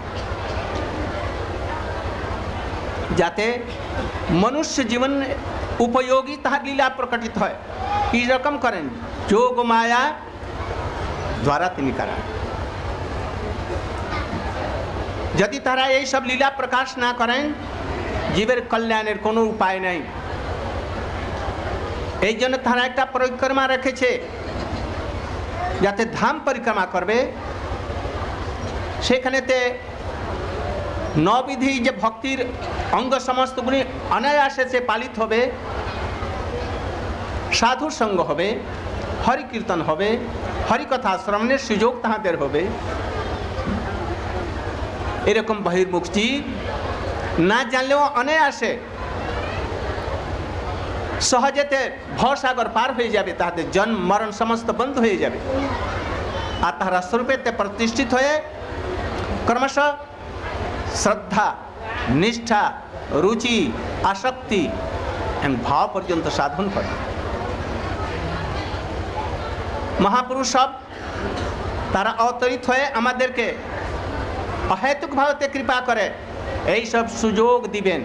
जाते मनुष्य जीवन उपयोगी ताहार लीला प्रकटित है। कि रकम करें जोग माया द्वारा तिनी करा। यदि तारा ये सब लीला प्रकाश ना करें जीवेर कल्याणेर कोनो उपाय नहीं। এই জন্য তারা একটা পরিক্রমা রেখেছে যাতে ধাম পরিক্রমা করবে, সেখানেতে নবিধি যে ভক্তির অঙ্গ সমস্তগুলি অনায়াসে সে পালিত হবে, সাধুর সঙ্গ হবে, হরি কীর্তন হবে, হরিকথা শ্রবণের সুযোগ তাহাদের হবে। এরকম বহির্মুখ জীব না জানলেও অনায়াসে সহজেতে ভবসাগর পার হয়ে যাবে, তাদের জন্ম মরণ সমস্ত বন্ধ হয়ে যাবে, আর তাহারা স্বরূপেতে প্রতিষ্ঠিত হয়ে ক্রমশ শ্রদ্ধা, নিষ্ঠা, রুচি, আসক্তি এবং ভাব পর্যন্ত সাধন করে। মহাপুরুষ সব তারা অবতরিত হয়ে আমাদেরকে অহেতুক ভাবে কৃপা করে এই সব সুযোগ দিবেন।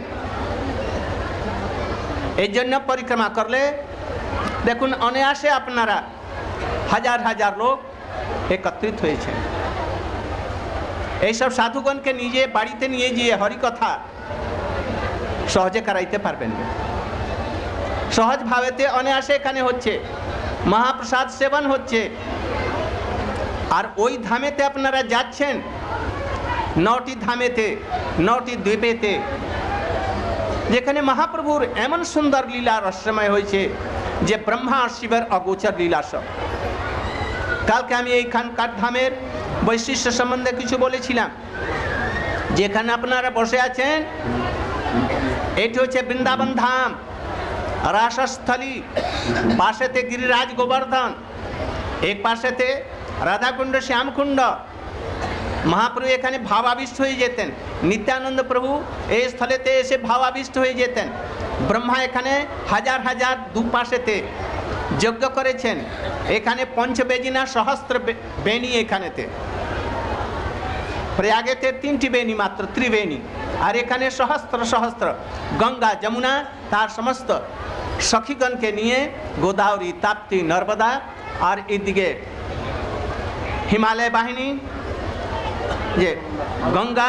এই জন্য পরিক্রমা করলে দেখুন অনায়াসে আপনারা হাজার হাজার লোক একত্রিত হয়েছেন। এইসব সাধুগণকে নিজে বাড়িতে নিয়ে গিয়ে হরিকথা সহজে করাইতে পারবেন না। সহজ ভাবেতে অনায়াসে এখানে হচ্ছে, মহাপ্রসাদ সেবন হচ্ছে, আর ওই ধামেতে আপনারা যাচ্ছেন, 9টি ধামেতে, 9টি দ্বীপেতে, যেখানে মহাপ্রভুর এমন সুন্দর লীলা রহস্যময় হয়েছে যে ব্রহ্মা শিবের অগোচর লীলা সব। কালকে আমি এইখানকার ধামের বৈশিষ্ট্য সম্বন্ধে কিছু বলেছিলাম। যেখানে আপনারা বসে আছেন এটি হচ্ছে বৃন্দাবন ধাম, রাসস্থলী, পাশেতে গিরিরাজ গোবর্ধন, এক পাশেতে রাধাকুণ্ড, শ্যামকুণ্ড। মহাপ্রভু এখানে ভাবাবিষ্ট হয়ে যেতেন, নিত্যানন্দ প্রভু এই স্থলেতে এসে ভাবাবিষ্ট হয়ে যেতেন। ব্রহ্মা এখানে হাজার হাজার দুপাশেতে যজ্ঞ করেছেন। এখানে পঞ্চবেদিনা সহস্র বেণী, এখানেতে প্রয়াগেতে 3টি বেণী মাত্র, ত্রিবেণী, আর এখানে সহস্র সহস্র। গঙ্গা, যমুনা তার সমস্ত সখীগণকে নিয়ে, গোদাবরী, তাপ্তি, নর্মদা, আর এদিকে হিমালয় বাহিনী, যে গঙ্গা,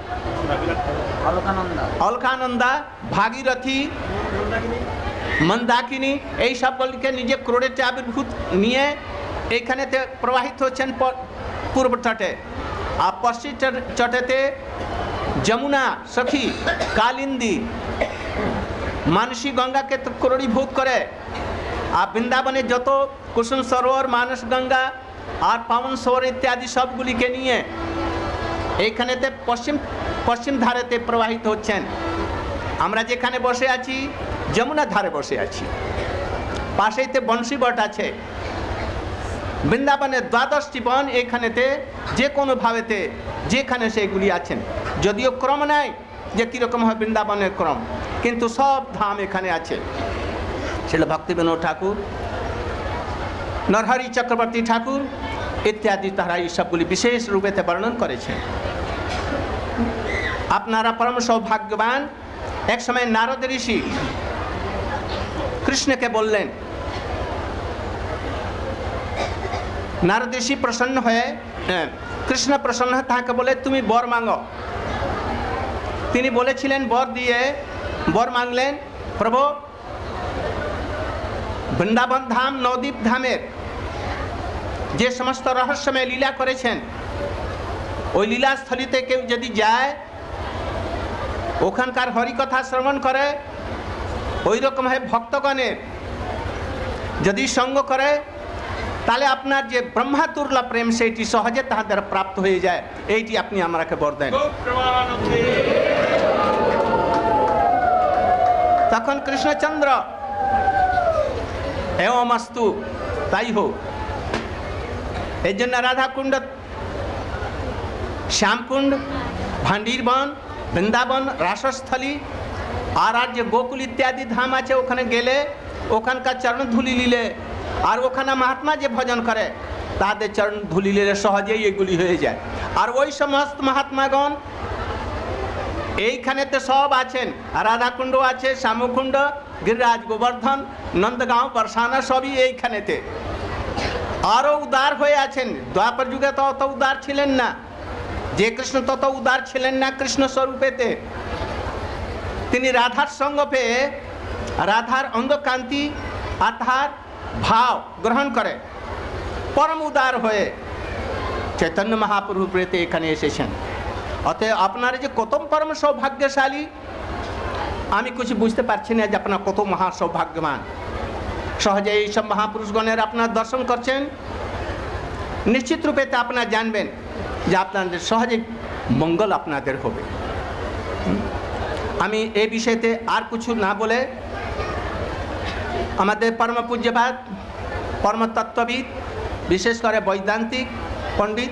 অলকানন্দা, ভাগীরথী, মন্দাকিনী, এই সবগুলিকে নিজে ক্রোড়েতে আবির্ভূত নিয়ে এইখানেতে প্রবাহিত হচ্ছেন পূর্ব তটে। আর পশ্চিম তটেতে যমুনা, সখী, কালিন্দী, মানসী গঙ্গাকে তো ক্রোড়ীভূত করে। আর বৃন্দাবনে যত কুসুম সরোবর, মানস গঙ্গা আর পাবন সরোবর ইত্যাদি সবগুলিকে নিয়ে এইখানেতে পশ্চিম ধারেতে প্রবাহিত হচ্ছেন। আমরা যেখানে বসে আছি যমুনা ধারে বসে আছি, পাশেতে বংশী বট আছে। বৃন্দাবনের 12টি বন এইখানেতে যে কোনো ভাবেতে যেখানে সেগুলি আছেন, যদিও ক্রম নাই যে কীরকম হয় বৃন্দাবনের ক্রম, কিন্তু সব ধাম এখানে আছে। সেটা ভক্তিবিনোদ ঠাকুর, নরহরি চক্রবর্তী ঠাকুর ইত্যাদি তারা এই সবগুলি বিশেষ রূপেতে বর্ণন করেছেন। আপনারা পরম সৌভাগ্যবান। এক সময় নারদ ঋষি কৃষ্ণকে বললেন, নারদ ঋষি প্রসন্ন হয়ে, কৃষ্ণ প্রসন্ন হয়ে তাকে বলে তুমি বর মাঙ্গো। তিনি বলেছিলেন, বর দিয়ে বর মাংলেন, প্রভু বৃন্দাবন ধাম, নবদ্বীপ ধামের যে সমস্ত রহস্যময় লীলা করেছেন, ওই লীলাস্থলীতে কেউ যদি যায়, ওখানকার হরিকথা শ্রবণ করে, ওই রকম হয় ভক্তগণের যদি সঙ্গ করে, তাহলে আপনার যে ব্রহ্মাতুল্য প্রেম সেইটি সহজে তাহাদের প্রাপ্ত হয়ে যায়। এইটি আপনি আমাকে বর দেন। তখন কৃষ্ণচন্দ্র এওমস্তু, তাই হোক। এই জন্য রাধাকুণ্ড, শ্যামকুণ্ড, ভান্ডির বন, বৃন্দাবন, রাসস্থলী আর যে গোকুল ইত্যাদি ধাম আছে, ওখানে গেলে ওখানকার চরণ ধুলি নিলে, আর ওখানে মহাত্মা যে ভজন করে তাদের চরণ ধুলি নিলে সহজেই এগুলি হয়ে যায়। আর ওই সমস্ত মহাত্মাগণ এইখানেতে সব আছেন, রাধাকুণ্ড আছে, শ্যামকুণ্ড, গিরিরাজ গোবর্ধন, নন্দগাঁও, বরসানা সবই এইখানেতে। আরও উদার হয়ে আছেন। দ্বাপর যুগে তো অত উদার ছিলেন না, যে কৃষ্ণ তত উদার ছিলেন না কৃষ্ণ স্বরূপেতে। তিনি রাধার সঙ্গ পেয়ে রাধার অঙ্গকান্তি আর তাহার ভাব গ্রহণ করে পরম উদার হয়ে চৈতন্য মহাপ্রভু প্রেতে এখানে এসেছেন। অতএব আপনারা যে কত পরম সৌভাগ্যশালী, আমি কিছু বুঝতে পারছি না যে আপনার কত মহা সৌভাগ্যবান। সহজে এইসব মহাপুরুষগণের আপনার দর্শন করছেন, নিশ্চিত রূপেতে আপনারা জানবেন যে আপনাদের সহজে মঙ্গল আপনাদের হবে। আমি এই বিষয়তে আর কিছু না বলে আমাদের পরম পূজ্যপাদ পরম তত্ত্ববিদ বিশেষ করে বৈদান্তিক পণ্ডিত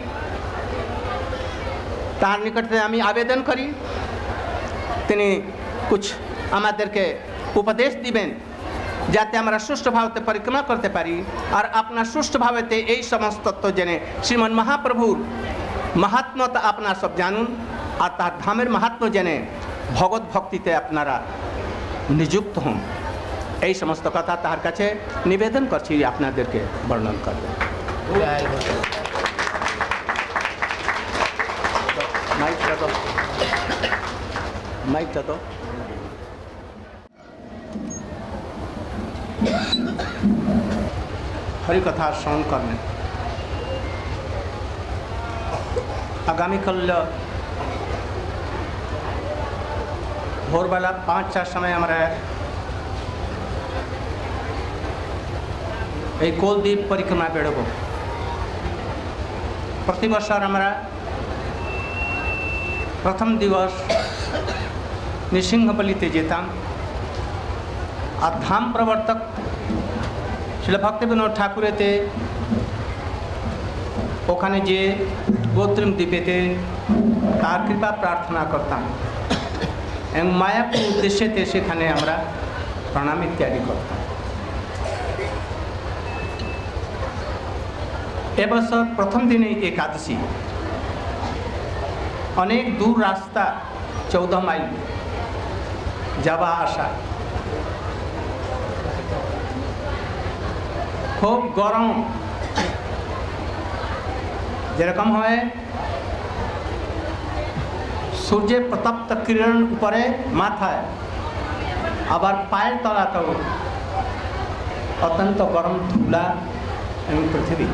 তার নিকটে আমি আবেদন করি তিনি কুছ আমাদেরকে উপদেশ দিবেন যাতে আমরা সুষ্ঠুভাবে পরিক্রমা করতে পারি আর আপনার সুষ্ঠুভাবে এই সমস্ত তত্ত্ব জেনে শ্রীমন মহাপ্রভুর মাহাত্ম্যতা আপনারা সব জানুন আর তার ধামের মাহাত্ম্য জেনে ভগবত ভক্তিতে আপনারা নিযুক্ত হন এই সমস্ত কথা তার কাছে নিবেদন করছি আপনাদেরকে বর্ণন করতে মাইকটা তো হরিকথা শ্রবণ করলেন আগামীকাল ভোরবেলা 5টার সময় আমরা এই কোলদ্বীপ পরিক্রমা বেরোব প্রতি বছর আমরা প্রথম দিবস নৃসিংহবলিতে যেতাম আর ধাম প্রবর্তক শিল ভক্তিবিনোদ ঠাকুরেতে ওখানে যে গোত্রিম দ্বীপেতে তার কৃপা প্রার্থনা করতাম এবং মায়াপুর উদ্দেশ্যেতে সেখানে আমরা প্রণাম ইত্যাদি করতাম এবছর প্রথম দিনেই একাদশী অনেক দূর রাস্তা 14 মাইল যাওয়া আসা খুব গরম যেরকম হয় সূর্যের প্রতপ্ত কিরণ উপরে মাথায় আবার পায়ের তলাতেও অত্যন্ত গরম ধুলা এবং পৃথিবী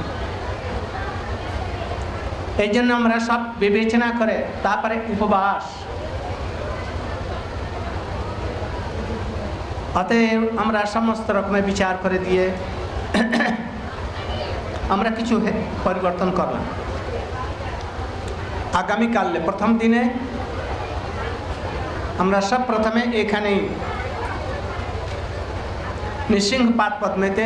এই জন্য আমরা সব বিবেচনা করে তারপরে উপবাস অতএব আমরা সমস্ত রকমের বিচার করে দিয়ে আমরা কিছু পরিবর্তন করলাম আগামীকাল প্রথম দিনে আমরা সব প্রথমে এখানেই নৃসিংহপাদ পদ্মেতে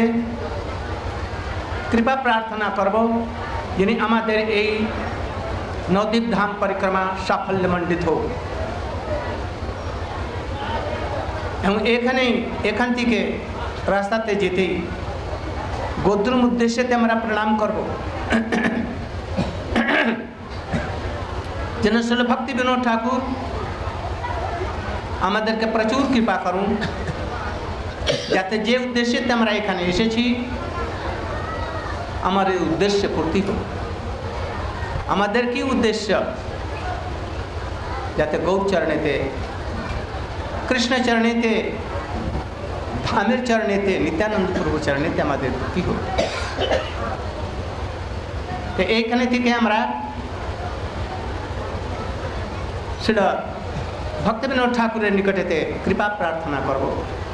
কৃপা প্রার্থনা করব যিনি আমাদের এই নদীপ ধাম পরিক্রমা সাফল্যমণ্ডিত হোক এবং এখান থেকে রাস্তাতে যেতেই গোদ্রুম উদ্দেশ্যেতে আমরা প্রণাম করব যেন শিল ভক্তিবিনোদ ঠাকুর আমাদেরকে প্রচুর কৃপা করুন যাতে যে উদ্দেশ্যেতে আমরা এখানে এসেছি আমার এই উদ্দেশ্য পূর্তি হোক আমাদের কি উদ্দেশ্য যাতে গৌরচরণেতে কৃষ্ণচরণেতে ধামের চরণেতে নিত্যানন্দ প্রভু চরণেতে আমাদের কি হোক তো এইখানে থেকে আমরা সেটা ভক্তিবিনোদ ঠাকুরের নিকটেতে কৃপা প্রার্থনা করব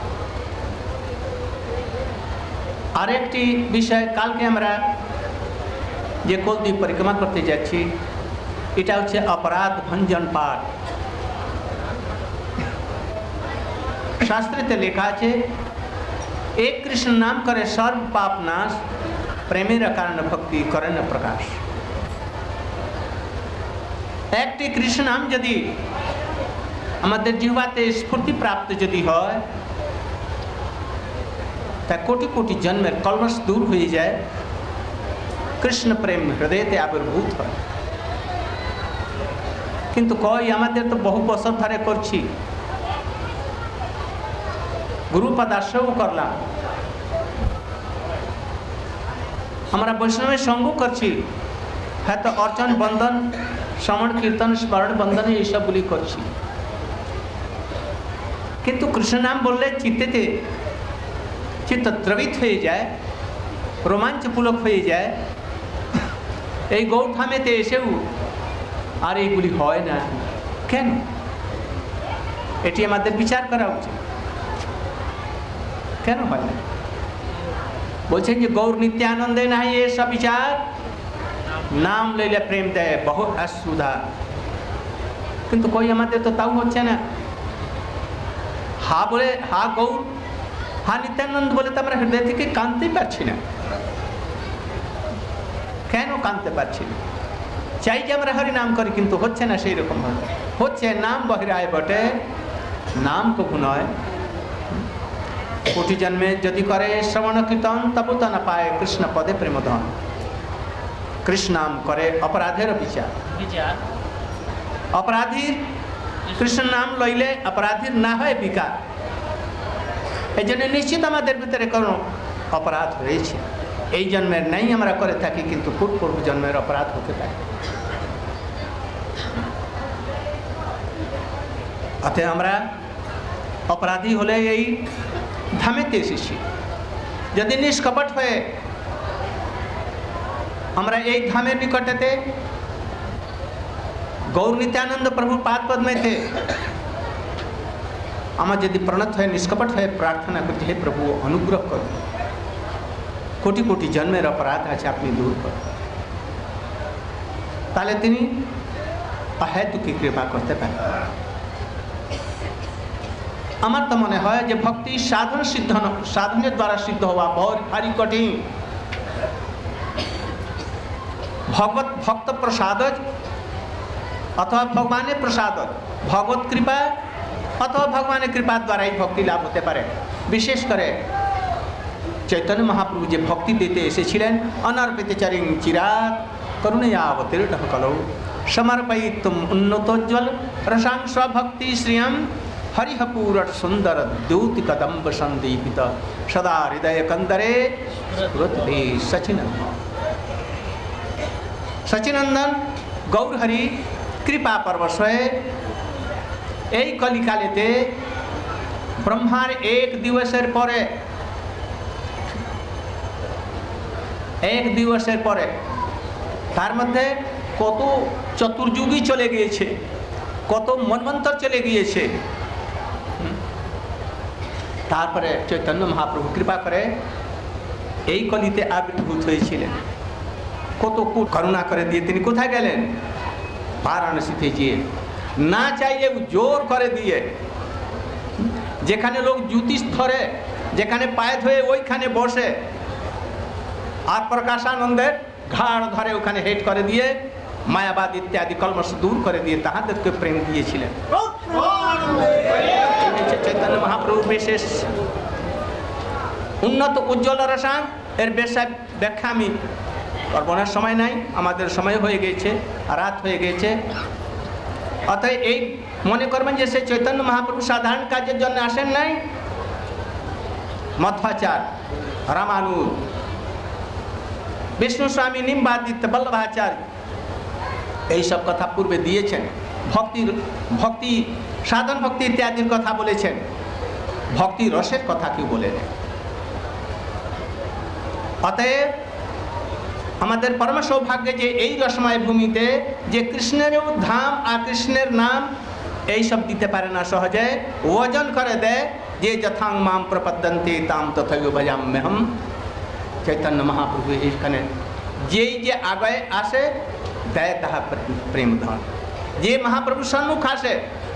আরেকটি বিষয় কালকে আমরা যে কোলদ্বীপ পরিক্রমা করতে যাচ্ছি এটা হচ্ছে অপরাধ ভঞ্জন পাঠ শাস্ত্রেতে লেখা আছে एक कृष्ण नाम करे सर्व पाप नाश प्रेमेर कारण भक्ति करे न प्रकाश একটি কৃষ্ণ নাম যদি আমাদের জিহ্বাতে স্ফূর্তি প্রাপ্ত যদি হয় তা কোটি কোটি জন্মের কলমশ দূর হয়ে যায় কৃষ্ণ প্রেম হৃদয়তে আবির্ভূত হয় কিন্তু কই আমাদের তো বহু বছর ধরে করছি গুরুপদ আশ্রয় করলাম আমরা বৈষ্ণবের সঙ্গ করছি হয়তো অর্চন বন্ধন শ্রবণ কীর্তন স্মরণ বন্ধনে এইসবগুলি করছি কিন্তু কৃষ্ণ নাম বললে চিত্তেতে চিত্ত দ্রবিত হয়ে যায় রোমাঞ্চপুলক হয়ে যায় এই গৌরধামেতে এসেও আর এইগুলি হয় না কেন এটি আমাদের বিচার করা উচিত কেন হয় না বলছেন যে গৌর নিত্যানন্দে নাই এ সব বিচার নাম লইলে প্রেম দেয় বহু অসুধা কিন্তু কই আমাদের তো তাও হচ্ছে না হা বলে হা গৌর হ্যাঁ নিত্যানন্দ বলে তো আমরা হৃদয় থেকে কাঁদতেই পারছি না। কেন কাঁদতে পারছি না? চাই যে আমরা হরি নাম করি, কিন্তু হচ্ছে না সেই রকম ভাবে। হচ্ছে নাম বহিরায় বটে, নাম কভু নয়। কোটি জন্মে যদি করে শ্রবণ কীর্তন, তবু তা না পায় কৃষ্ণ পদে প্রেমধন। কৃষ্ণ নাম করে অপরাধের বিচার। অপরাধীর কৃষ্ণ নাম লইলে অপরাধীর না হয় বিকার। এই জন্য নিশ্চিত আমাদের ভিতরে কোনো অপরাধ রয়েছে, এই জন্মের নাই আমরা করে থাকি, কিন্তু পূর্ব জন্মের অপরাধ হতে পারে। অতএব আমরা অপরাধী হলে এই ধামেতে এসেছি। যদি নিষ্কপট হয়ে আমরা এই ধামের নিকটেতে গৌর নিত্যানন্দ প্রভু পাদ পদ্মেতে আমার যদি প্রণত হয়ে নিষ্কপট হয়ে প্রার্থনা করছি, হে প্রভু অনুগ্রহ করুন, কোটি কোটি জন্মের অপরাধ আছে আপনি দূর করুন, তাহলে তিনি অহেতুকি কৃপা করতে পারেন। আমার তো মনে হয় যে ভক্তি সাধনের দ্বারা সিদ্ধ হওয়া ভারী কঠিন। ভক্ত প্রসাদ অথবা ভগবানের প্রসাদ, ভগবত কৃপা অথবা ভগবানের কৃপার দ্বারাই ভক্তি লাভ হতে পারে। বিশেষ করে চৈতন্য মহাপ্রভু যে ভক্তি দিতে এসেছিলেন, অনর্পিত চরিং চিরাত করুণয়া অবতীর্ণ কলৌ সমর্পয়িতুম উন্নতোজ্জ্বল রসাং স্বভক্তি শ্রিয়ম হরিহপুর সুন্দর দ্যুতি কদম্ব সন্দীপিত সদা হৃদয় কন্দরে সচিনন্দন। সচিনন্দন গৌরহরি কৃপা পরবশ হয়ে এই কলিকালেতে ব্রহ্মার এক দিবসের পরে তার মধ্যে কত চতুর্যুগী চলে গিয়েছে, কত মন্বন্তর চলে গিয়েছে। তারপরে চৈতন্য মহাপ্রভু কৃপা করে এই কলিতে আবির্ভূত হয়েছিলেন। কত করুণা করে দিয়ে তিনি কোথায় গেলেন? বারাণসীতে গিয়ে না চাইলে জোর করে দিয়ে, যেখানে লোক জ্যোতিষ ধরে, যেখানে পায়ে ধরে ওইখানে বসে, আর প্রকাশানন্দের ঘাড় ধরে ওখানে হেট করে দিয়ে মায়াবাদ ইত্যাদি কলমশ দূর করে দিয়ে তাহাদেরকে প্রেম দিয়েছিলেন। চৈতন্য মহাপ্রভু বিশেষ উন্নত উজ্জ্বল রসায়ন এর ব্যাখ্যা আমি করবার সময় নাই, আমাদের সময় হয়ে গেছে, রাত হয়ে গেছে। অতএব এই মনে করবেন যে সে চৈতন্য মহাপ্রভু সাধারণ কাজের জন্য আসেন নাই। মধ্বাচার্য, রামানুজ, বিষ্ণু স্বামী, নিম্বাদিত্য, বল্লভাচার্য এইসব কথা পূর্বে দিয়েছেন। ভক্তি সাধন ভক্তি ইত্যাদির কথা বলেছেন, ভক্তি রসের কথা কেউ বলেন। অতএব আমাদের পরম সৌভাগ্য যে এই রসময় ভূমিতে যে কৃষ্ণের ধাম আর কৃষ্ণের নাম এইসব দিতে পারে না সহজে, ওজন করে দেয় যে যথাং মাম প্রপদ্যন্তে তাম তথৈব ভজাম্যহম। চৈতন্য মহাপ্রভু এইখানে যেই যে আগে আসে দেয় তাহা প্রেম ধন। যে মহাপ্রভু সম্মুখ আসে,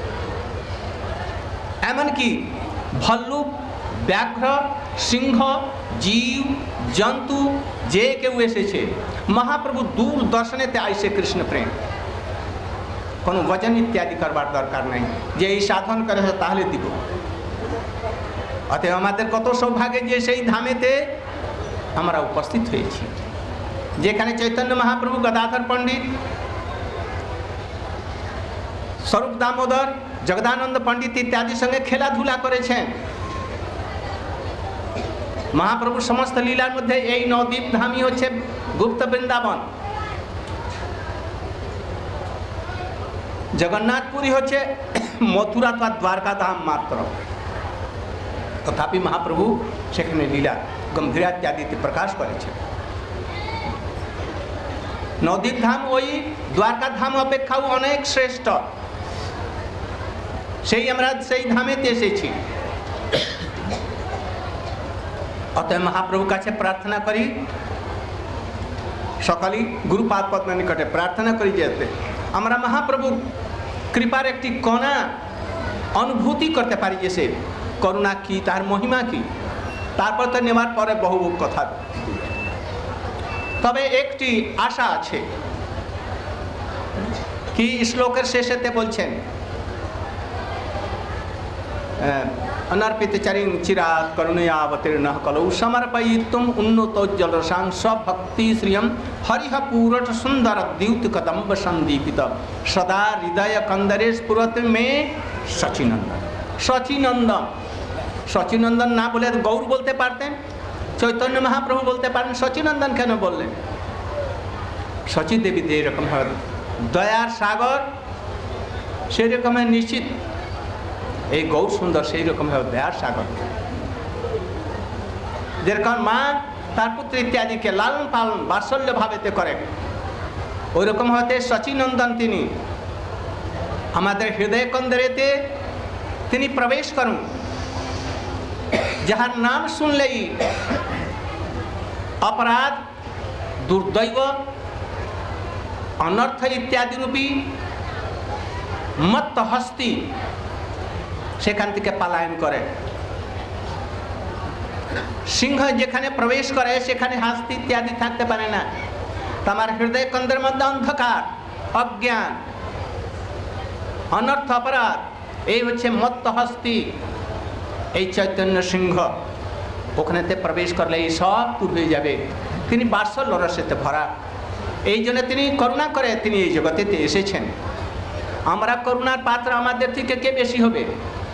এমনকি ভল্লুক, ব্যাঘ্র, সিংহ, জীব জন্তু যে কেউ এসেছে, মহাপ্রভু দূর দর্শনেতে আইসে কৃষ্ণ প্রেম। কোনো বচন ইত্যাদি করবার দরকার নাই যে এই সাধন করে তাহলে দিব। অতএব আমাদের কত সৌভাগ্য যে সেই ধামেতে আমরা উপস্থিত হয়েছি, যেখানে চৈতন্য মহাপ্রভু, গদাধর পণ্ডিত, স্বরূপ দামোদর, জগদানন্দ পণ্ডিত ইত্যাদির সঙ্গে খেলাধুলা করেছেন। মহাপ্রভু সমস্ত লীলার মধ্যে এই নদীপ ধামই হচ্ছে গুপ্ত বৃন্দাবন, জগন্নাথপুরী হচ্ছে মথুরা বা দ্বারকা ধাম মাত্র। তথাপি মহাপ্রভু সেখানে লীলা গম্ভীরা ইত্যাদিতে প্রকাশ করেছেন। নদীপ ধাম ওই দ্বারকা ধাম অপেক্ষাও অনেক শ্রেষ্ঠ, সেই আমরা সেই ধামেতে এসেছি। অতএব মহাপ্রভুর কাছে প্রার্থনা করি, সকালেই গুরুপাদ পদ্মের নিকটে প্রার্থনা করি যেতে আমরা মহাপ্রভুর কৃপার একটি কণা অনুভূতি করতে পারি, যে সে করুণা কি, তার মহিমা কি। তারপর তো নেওয়ার পরে বহু কথা। তবে একটি আশা আছে, কি শ্লোকের শেষেতে বলছেন, अनर्पितचरिं चिरात् करुणयावतीर्णः कलौ समर्पयितुम् उन्नतोज्ज्वलरसां स्वभक्ति श्रियं हरिः पूरट सुंदर द्युत कदम्ब संदीपित सदा हृदय कंदरे स्फुरति में सचिनंदन। सचिनंदन, सचिनंदन ना बोले तो गौर बोलते पारतें, चैतन्य महाप्रभु बोलते पारें, सचिनंदन केन बोललें? सची देवी दे रकम है दयार सागर, से रकम है निश्चित এই গৌর সুন্দর সেই রকম ভাবে দয়ার সাগর। যেরকম মা তার পুত্র ইত্যাদিকে লালন পালন বাৎসল্য ভাবেতে করে, ওই রকম হতে সচিনন্দন তিনি আমাদের হৃদয় কন্দরেতে তিনি প্রবেশ করুন, যাহার নাম শুনলেই অপরাধ, দুর্দৈব, অনর্থ ইত্যাদি রূপী মত্ত হস্তি সেখান থেকে পালায়ন করে। সিংহ যেখানে প্রবেশ করে সেখানে হাস্তি ইত্যাদি থাকতে পারে না। তোমার হৃদয় কন্দের মধ্যে অন্ধকার, অজ্ঞান, অনর্থ, অপরাধ, এই হচ্ছে মত্ত হস্তি। এই চৈতন্য সিংহ ওখানেতে প্রবেশ করলে এই সব দূর হয়ে যাবে। তিনি বাৎসল্য রসেতে ভরা, এই জন্য তিনি করুণা করে তিনি এই জগতেতে এসেছেন। আমরা করুণার পাত্র আমাদের থেকে কে বেশি হবে?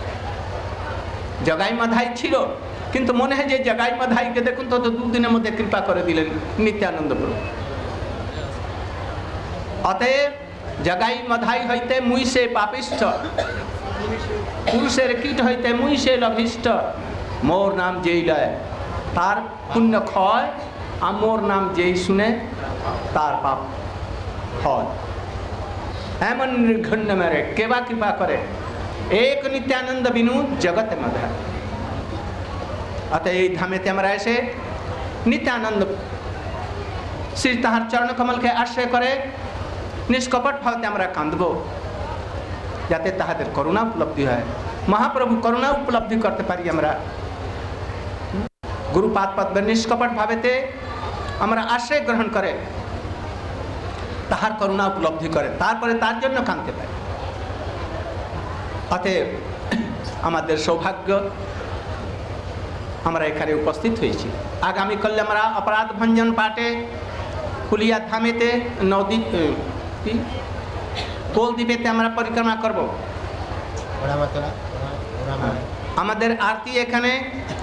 জগাই মাধাই ছিল, কিন্তু মনে হয় যে জগাই মাধাইকে দেখুন তো দুদিনের মধ্যে কৃপা করে দিলেন নিত্যানন্দ প্রভু। অতএব জগাই মাধাই হইতে মুই সে পাপিষ্ঠ, পুরুষের কীট হইতে মুই সে লভিষ্ঠ। মোর নাম যেই লয় তার পুণ্য ক্ষয়, আর মোর নাম যেই শুনে তার পাপ হয়। এমন নির্ঘণ্য মেরে কেবা কৃপা করে एक नित्यानंद बिनु जगत मधा। अतः धामेते हमरा एसे नित्यानंद श्री ताहार चरण कमल के आश्रय करे निष्कपट भावते हमरा कांदबो, जाते ताहादेर करुणा उपलब्धि है। महाप्रभु करुणा उपलब्धि करते पारी हमरा गुरुपाद पद निष्कपट भावेते हमरा आश्रय ग्रहण करे, ताहार करुणा उपलब्धि करे, तारपरे तार जन्य कांदते पारी। অতএব আমাদের সৌভাগ্য আমরা এখানে উপস্থিত হয়েছি। আগামীকালে আমরা অপরাধ ভঞ্জন পাঠে ফুলিয়া ধামেতে নদী কোল দ্বীপেতে আমরা পরিক্রমা করব। আমাদের আরতি এখানে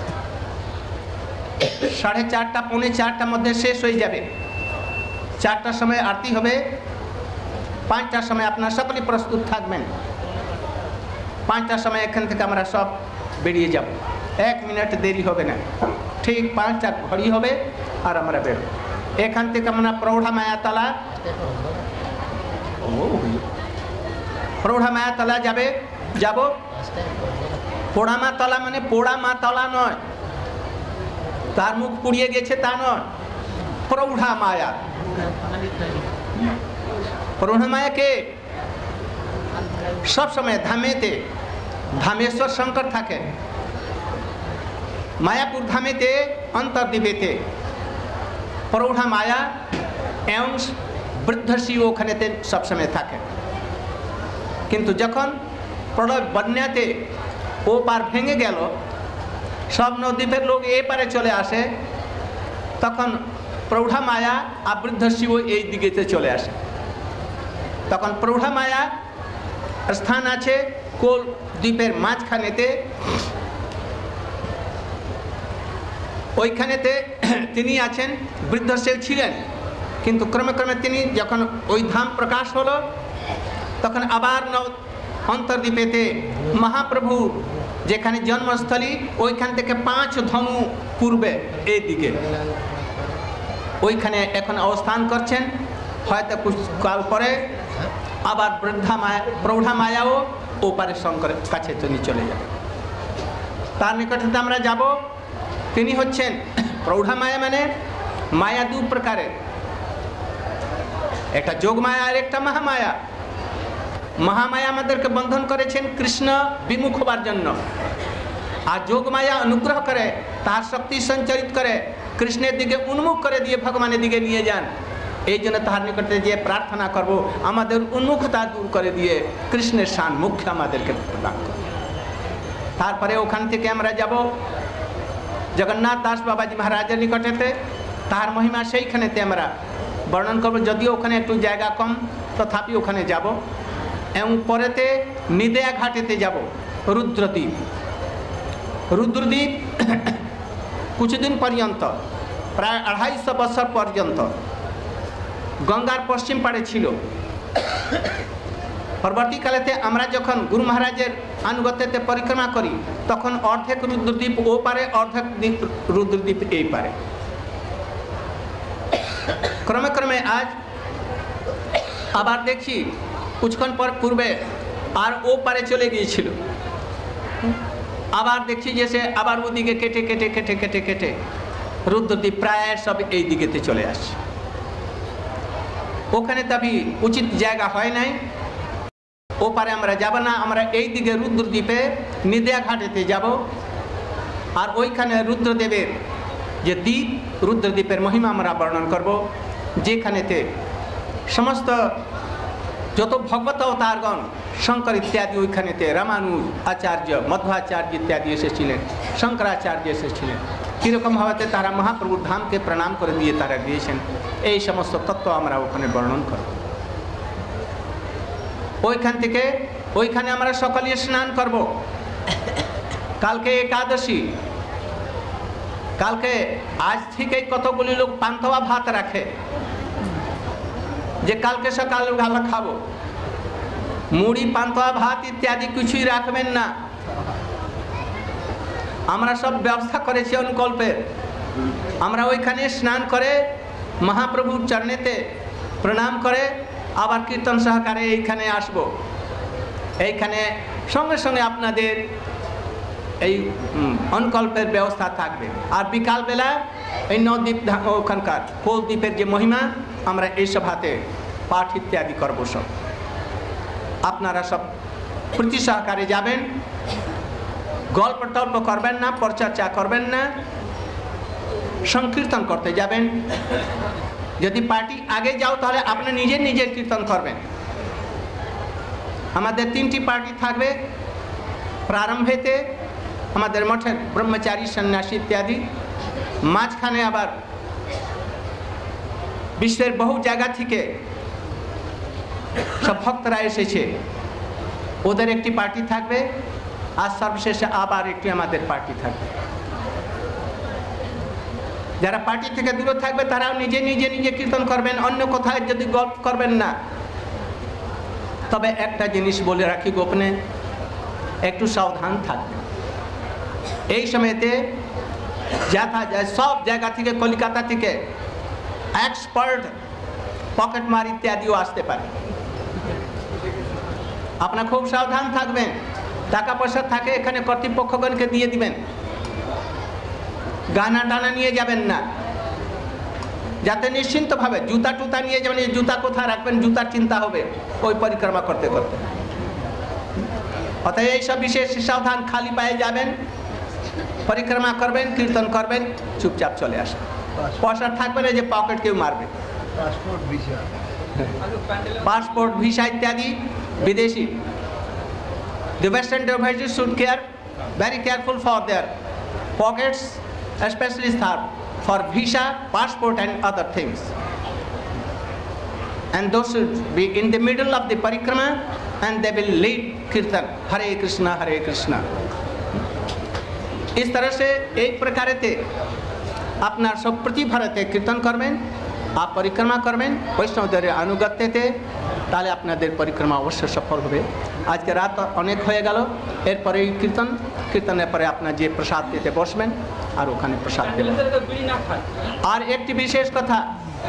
4:30 পৌনে 4টার মধ্যে শেষ হয়ে যাবে। 4টার সময় আরতি হবে, 5টার সময় আপনারা সকলেই প্রস্তুত থাকবেন। 5টার সময় এখান থেকে আমরা সব বেরিয়ে যাব, 1 মিনিট দেরি হবে না, ঠিক 5টা ঘড়ি হবে আর আমরা বেরো। এখান থেকে আমরা প্রৌঢ়া মায়াতলা, প্রৌঢ়া মায়াতলা যাব। পোড়া মাতলা মানে পোড়া মাতলা নয়, তার মুখ পুড়িয়ে গেছে তা নয়, প্রৌঢ়া মায়া। প্রৌঢ়া মায়াকে सब समय धामेते धामेश्वर शंकर थाकेन, मायापुर धामेते अंतर्द्वीपेते प्रौढ़ा माया एवं वृद्ध शिव ओखानेते सब समय थाकेन। किन्तु जखन प्रलय बन्याते ओ पार भेंगे गेल, सब नवद्वीपेर लोक ए पारे चले आसे, तखन प्रौढ़ा माया और वृद्ध शिव এই দিকেতে চলে আসে। তখন প্রৌঢ়া মায়া স্থান আছে কোল দ্বীপের মাঝখানেতে, ওইখানেতে তিনি আছেন। বৃদ্ধ সে ছিলেন, কিন্তু ক্রমে ক্রমে তিনি যখন ওই ধাম প্রকাশ হলো তখন আবার অন্তর্দ্বীপেতে মহাপ্রভু যেখানে জন্মস্থলী ওইখান থেকে 5 ধনু পূর্বে এই দিকে ওইখানে এখন অবস্থান করছেন। হয়তো কাল পরে আবার প্রৌঢ়া মায়াও ওপারে শঙ্করের কাছে তিনি চলে যাবে, তার নিকটে আমরা যাব। তিনি হচ্ছেন প্রৌঢ়া মায়া, মানে মায়া দু প্রকারের, একটা যোগ মায়া আর একটা মহামায়া। মহামায়া আমাদেরকে বন্ধন করেছেন কৃষ্ণ বিমুখ হবার জন্য, আর যোগমায়া অনুগ্রহ করে, তার শক্তি সঞ্চারিত করে, কৃষ্ণের দিকে উন্মুখ করে দিয়ে ভগবানের দিকে নিয়ে যান। এই জন্য তাহার নিকটে যে প্রার্থনা করব, আমাদের উন্মুখতা দূর করে দিয়ে কৃষ্ণের শান মুখ্য আমাদেরকে প্রদান করে। তারপরে ওখান থেকে আমরা যাব জগন্নাথ দাস বাবাজি মহারাজের নিকটেতে, তাহার মহিমা সেইখানেতে আমরা বর্ণন করব। যদিও ওখানে একটু জায়গা কম, তথাপি ওখানে যাব। এবং পরেতে নিদেয়া ঘাটেতে যাব, রুদ্রদ্বীপ। রুদ্রদ্বীপ কিছুদিন পর্যন্ত, প্রায় 250 বছর পর্যন্ত গঙ্গার পশ্চিম পাড়ে ছিল। পরবর্তীকালেতে আমরা যখন গুরু মহারাজের আনুগত্যতে পরিক্রমা করি, তখন অর্ধেক রুদ্রদ্বীপ ও পারে, অর্ধেক রুদ্রদ্বীপ এই পারে। ক্রমে ক্রমে আজ আবার দেখছি কিছুক্ষণ পর পূর্বে আর ও পারে চলে গিয়েছিল, আবার দেখছি যে সে আবার ওদিকে কেটে কেটে কেটে কেটে কেটে রুদ্রদ্বীপ প্রায় সব এই দিকেতে চলে আসছে। ওখানে তবে উচিত জায়গা হয় নাই, ও পারে আমরা যাব না, আমরা এই দিকে রুদ্রদ্বীপে নিদেয়া ঘাটেতে যাব। আর ওইখানে রুদ্রদেবের যে দ্বীপ, রুদ্রদ্বীপের মহিমা আমরা বর্ণন করব, যেখানেতে সমস্ত যত ভগবত অবতারগণ, শঙ্কর ইত্যাদি ওইখানেতে, রামানুজ আচার্য, মধ্বাচার্য ইত্যাদি এসেছিলেন, শঙ্করাচার্য এসেছিলেন। কীরকমভাবে তারা মহাপ্রভুর ধামকে প্রণাম করে দিয়ে তারা গিয়েছেন, এই সমস্ত তত্ত্ব আমরা ওখানে বর্ণন করব। ওইখান থেকে ওইখানে আমরা সকলে স্নান করব। কালকে একাদশী, কালকে আজ থেকেই কতগুলি লোক পান্থবা ভাত রাখে যে কালকে সকালে আমরা খাবো। মুড়ি, পান্থবা ভাত ইত্যাদি কিছুই রাখবেন না। আমরা সব ব্যবস্থা করেছি অনুকল্পের। আমরা ওইখানে স্নান করে মহাপ্রভুর চরণেতে প্রণাম করে আবার কীর্তন সহকারে এইখানে আসব। এইখানে সঙ্গে সঙ্গে আপনাদের এই অনুকল্পের ব্যবস্থা থাকবে। আর বিকালবেলা এই নদীপ ওখানকার কোল দ্বীপের যে মহিমা, আমরা এইসব হাতে পাঠ ইত্যাদি করবো। সব আপনারা সব প্রীতি সহকারে যাবেন, গল্প টল্প করবেন না, পরচর্চা করবেন না, সংকীর্তন করতে যাবেন। যদি পার্টি আগে যাও তাহলে আপনি নিজের নিজের কীর্তন করবেন। আমাদের 3টি পার্টি থাকবে। প্রারম্ভেতে আমাদের মঠের ব্রহ্মচারী, সন্ন্যাসী ইত্যাদি, মাঝখানে আবার বিশ্বের বহু জায়গা থেকে সব ভক্তরা এসেছে, ওদের একটি পার্টি থাকবে। আর সর্বশেষে আবার একটি আমাদের পার্টি থাকবে। যারা পার্টি থেকে দূরে থাকবে তারাও নিজে নিজে নিজে কীর্তন করবেন, অন্য কোথায় যদি গল্প করবেন না। তবে একটা জিনিস বলে রাখি গোপনে, একটু সাবধান থাকবেন। এই সময়তে যাতা যায় সব জায়গা থেকে, কলকাতা থেকে এক্সপার্ট পকেট মার ইত্যাদিও আসতে পারে। আপনারা খুব সাবধান থাকবেন। টাকা পয়সা থাকে এখানে কর্তৃপক্ষগণকে দিয়ে দিবেন। গানা টানা নিয়ে যাবেন না, যাতে নিশ্চিন্তভাবে। জুতা টুতা নিয়ে যাবেন, জুতা কোথায় রাখবেন জুতার চিন্তা হবে ওই পরিক্রমা করতে করতে। অতএব এইসব বিশেষ সাবধান, খালি পায়ে যাবেন, পরিক্রমা করবেন, কীর্তন করবেন, চুপচাপ চলে আসবেন। পয়সা থাকবে না যে পকেট কেউ মারবে। পাসপোর্ট, ভিসা ইত্যাদি বিদেশি, the Western devotees should care very careful for their pockets, especially for visa, passport and other things. And those should be in the middle of the parikrama and they will lead kirtan, Hare Krishna, Hare Krishna. इस तरह से एक प्रकार से अपना सब प्रति भारते कीर्तन करবেন, आप परिक्रमा करবেন বৈষ্ণবদের আনুগত্যতে, তাহলে আপনাদের পরিক্রমা অবশ্যই সফল হবে। আজকে রাত অনেক হয়ে গেল, এরপরে কীর্তনের পরে আপনার যে প্রসাদ পেতে বসবেন আর ওখানে প্রসাদ দেবেন। আর একটি বিশেষ কথা,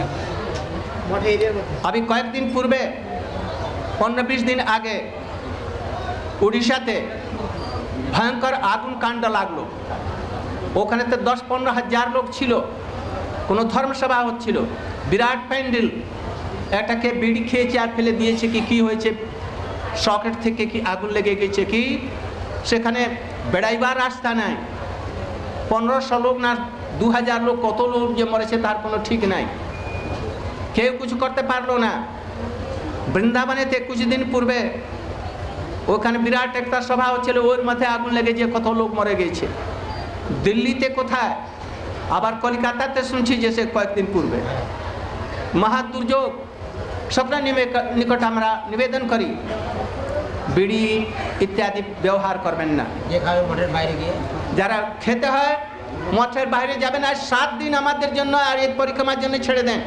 আমি কয়েকদিন পূর্বে 15-20 দিন আগে উড়িষ্যাতে ভয়ঙ্কর আগুন কাণ্ড লাগলো। ওখানে তো 10-15 হাজার লোক ছিল, কোনো ধর্মসভা হচ্ছিল, বিরাট প্যান্ডেল। একটাকে বিড়ি খেয়েছে আর ফেলে দিয়েছে কি হয়েছে, সকেট থেকে কি আগুন লেগে গেছে কি, সেখানে বেড়াইবার রাস্তা নাই। 1500 লোক না 2000 লোক, কত লোক যে মরেছে তার কোনো ঠিক নাই। কেউ কিছু করতে পারলো না। বৃন্দাবনেতে কিছুদিন পূর্বে ওখানে বিরাট একটা সভা হচ্ছিল, ওর মাথায় আগুন লেগে যে কত লোক মরে গেছে। দিল্লিতে কোথায়, আবার কলকাতাতে শুনছি যে সে কয়েকদিন পূর্বে মহা দুর্যোগ। সকলের নিকট আমরা নিবেদন করি, বিড়ি ইত্যাদি ব্যবহার করবেন না। যারা খেতে হয় মঠের বাইরে যাবেন। আর 7 দিন আমাদের জন্য আর এই পরিক্রমার জন্য ছেড়ে দেন।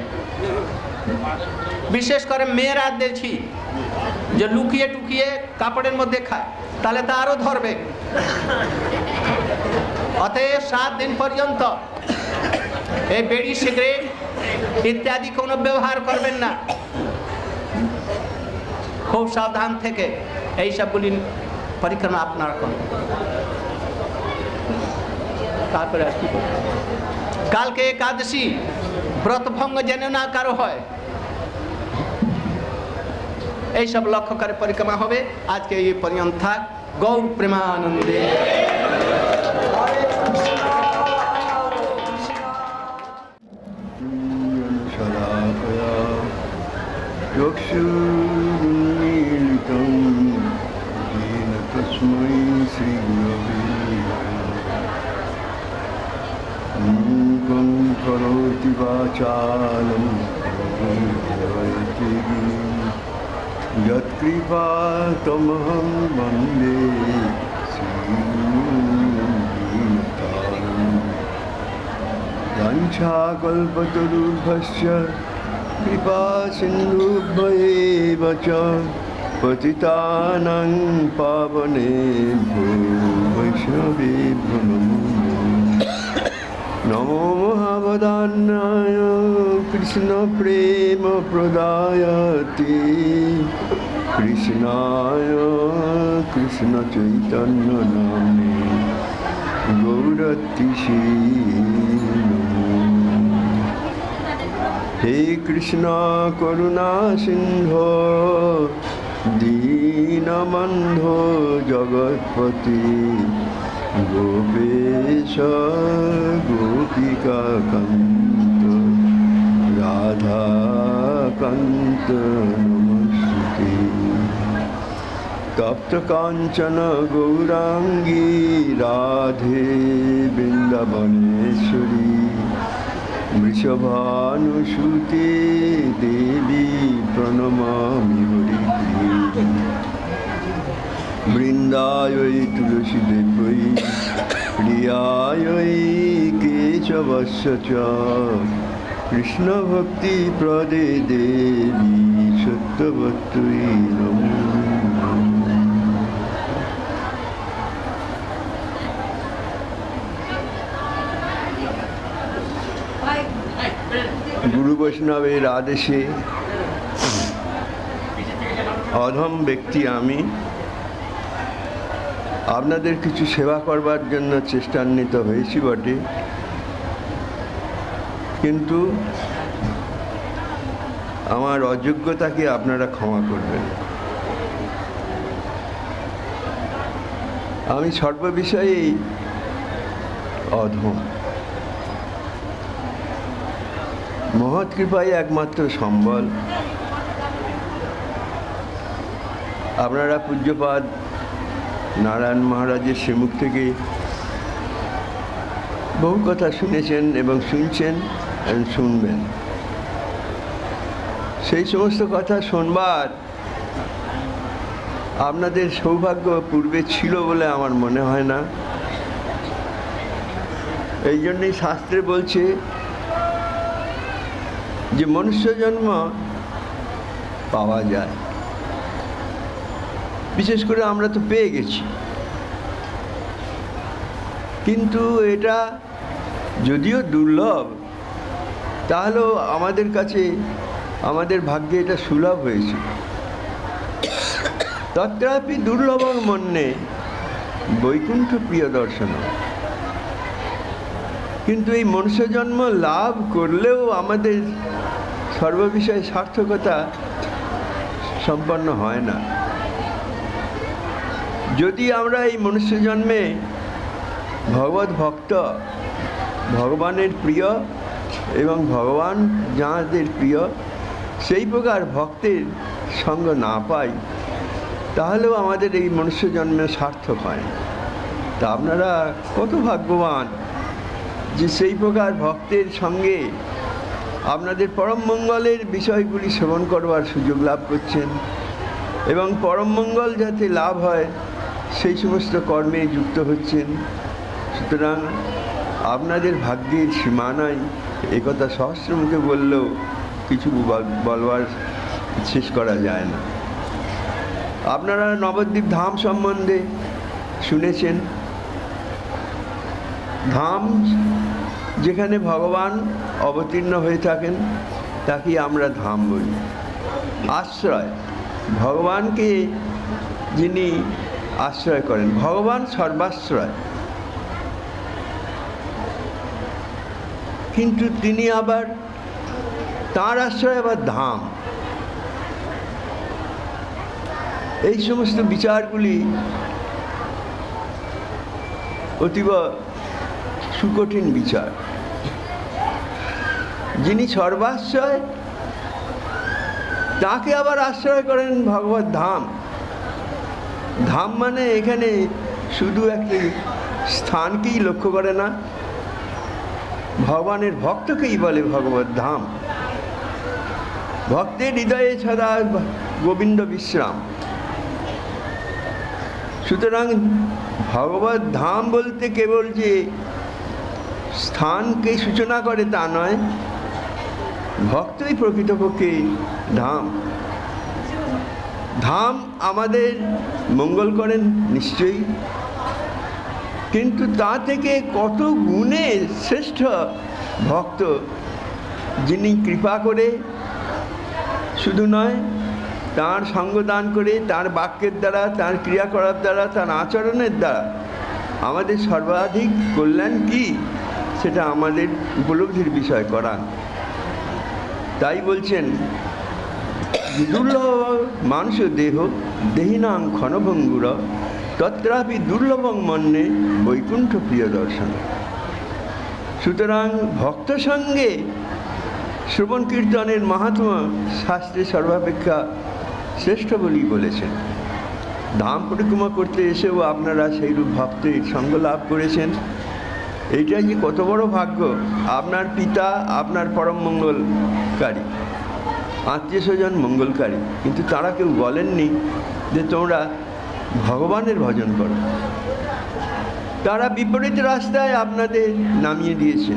বিশেষ করে মেয়েরা দেখছি যে লুকিয়ে টুকিয়ে কাপড়ের মধ্যে খায়, তাহলে তা আরও ধরবে। অতএব 7 দিন পর্যন্ত এই বিড়ি সিগারেট ইত্যাদি কোনো ব্যবহার করবেন না। খুব সাবধান থেকে এই সবগুলি পরিক্রমা আপনার করুন। তারপরে কালকে একাদশী, ব্রত ভঙ্গ যেন না কারো হয়, এইসব লক্ষ্য করে পরিক্রমা হবে। আজকে এই পর্যন্ত থাক। গৌর প্রেমানন্দে। চক্ষুর্মিলিতং येन तस्मै श्रीगुरवे मूकं करोति वाचालं यत्कृपातमहं वन्दे श्रीगुरुं। वाञ्छाकल्पतरुभ्यश्च कृपा सिन्धुभ्येव च पतितानां पावनेभ्यो वैष्णवेभ्यो नमो महावदान्याय कृष्णप्रेमप्रदायते कृष्णाय कृष्णचैतन्यनाम्ने गौरतिषे हे कृष्णा करुणा सिंधो दीनबन्धो जगत्पति गोपेश गोपिकाकान्त राधाकान्त नमस्ते। तप्तकाञ्चन गौराङ्गी राधे वृन्दावनेश्वरी वृषभानुसुते देवी प्रणमामि हरिप्रिये। वृन्दायै तुलसीदेव्यै प्रियायै केशवस्य च कृष्णभक्तिप्रदे देवी सत्यवत्यै नमो। গুরু বৈষ্ণবের আদেশে অধম ব্যক্তি আমি আপনাদের কিছু সেবা করবার জন্য চেষ্টান্বিত হয়েছি বটে, কিন্তু আমার অযোগ্যতাকে আপনারা ক্ষমা করবেন। আমি সর্ববিষয়েই অধম। মহৎ কৃপাই একমাত্র সম্বল। আপনারা পূজ্যপাদ নারায়ণ মহারাজের শ্রীমুখ থেকে বহু কথা শুনেছেন এবং শুনছেন এবং শুনবেন। সেই সমস্ত কথা শুনবার আপনাদের সৌভাগ্য পূর্বে ছিল বলে আমার মনে হয় না। এই জন্যই শাস্ত্রে বলছে যে মনুষ্য জন্ম পাওয়া যায়, বিশেষ করে আমরা তো পেয়ে গেছি, কিন্তু এটা যদিও দুর্লভ, তাহলেও আমাদের কাছে আমাদের ভাগ্যে এটা সুলভ হয়েছে। তত্রাপি দুর্লভং মন্যে বৈকুণ্ঠ প্রিয় দর্শন। কিন্তু এই মনুষ্য জন্ম লাভ করলেও আমাদের সর্ববিষয়ে সার্থকতা সম্পন্ন হয় না। যদি আমরা এই মনুষ্য জন্মে ভগবত ভক্ত, ভগবানের প্রিয় এবং ভগবান যাঁদের প্রিয় সেই প্রকার ভক্তের সঙ্গ না পাই তাহলেও আমাদের এই মনুষ্য জন্মে সার্থক হয় না। তা আপনারা কত ভাগ্যবান যে সেই প্রকার ভক্তের সঙ্গে আপনাদের পরম মঙ্গলের বিষয়গুলি শ্রবণ করবার সুযোগ লাভ করছেন এবং পরম মঙ্গল যাতে লাভ হয় সেই সমস্ত কর্মে যুক্ত হচ্ছেন। সুতরাং আপনাদের ভাগ্যের সীমা নাই, একথা সহস্র মুখে বললেও কিছু বলবার শেষ করা যায় না। আপনারা নবদ্বীপ ধাম সম্বন্ধে শুনেছেন। ধাম যেখানে ভগবান অবতীর্ণ হয়ে থাকেন তাকে আমরা ধাম বলি। আশ্রয়, ভগবানকে যিনি আশ্রয় করেন, ভগবান সর্বাশ্রয়, কিন্তু তিনি আবার তাঁর আশ্রয় আবার ধাম। এই সমস্ত বিচারগুলি অতীব সুকঠিন বিচার। যিনি সর্বাশ্রয় তাকে আবার আশ্রয় করেন ভগবত ধাম। ধাম মানে এখানে শুধু একটি স্থানকেই লক্ষ্য করে না, ভগবানের ভক্তকেই বলে ভগবত ধাম। ভক্তের হৃদয়ে সদা গোবিন্দ বিশ্রাম। সুতরাং ভগবত ধাম বলতে কেবল যে স্থানকে সূচনা করে তা নয়, ভক্তই প্রকৃতপক্ষে ধাম। ধাম আমাদের মঙ্গল করেন নিশ্চয়ই, কিন্তু তা থেকে কত গুণে শ্রেষ্ঠ ভক্ত যিনি কৃপা করে শুধু নয়, তাঁর সঙ্গদান করে, তাঁর বাক্যের দ্বারা, তাঁর ক্রিয়াকলাপ দ্বারা, তাঁর আচরণের দ্বারা আমাদের সর্বাধিক কল্যাণ কি সেটা আমাদের উপলব্ধির বিষয় করান। তাই বলছেন, দুর্লভ মানুষ দেহ দেহিনাং ক্ষণভঙ্গুর তত্রাপি দুর্লভং মন্যে বৈকুণ্ঠ প্রিয় দর্শন। সুতরাং ভক্ত সঙ্গে শ্রবণ কীর্তনের মাহাত্ম্য শাস্ত্রে সর্বাপেক্ষা শ্রেষ্ঠ বলেই বলেছেন। ধাম পরিক্রমা করতে এসেও আপনারা সেইরূপ ভক্তের সঙ্গ লাভ করেছেন। এইটাই যে কত বড় ভাগ্য। আপনার পিতা আপনার পরম মঙ্গলকারী, আত্মীয় স্বজন মঙ্গলকারী, কিন্তু তারা কেউ বলেননি যে তোমরা ভগবানের ভজন করো। তারা বিপরীত রাস্তায় আপনাদের নামিয়ে দিয়েছেন।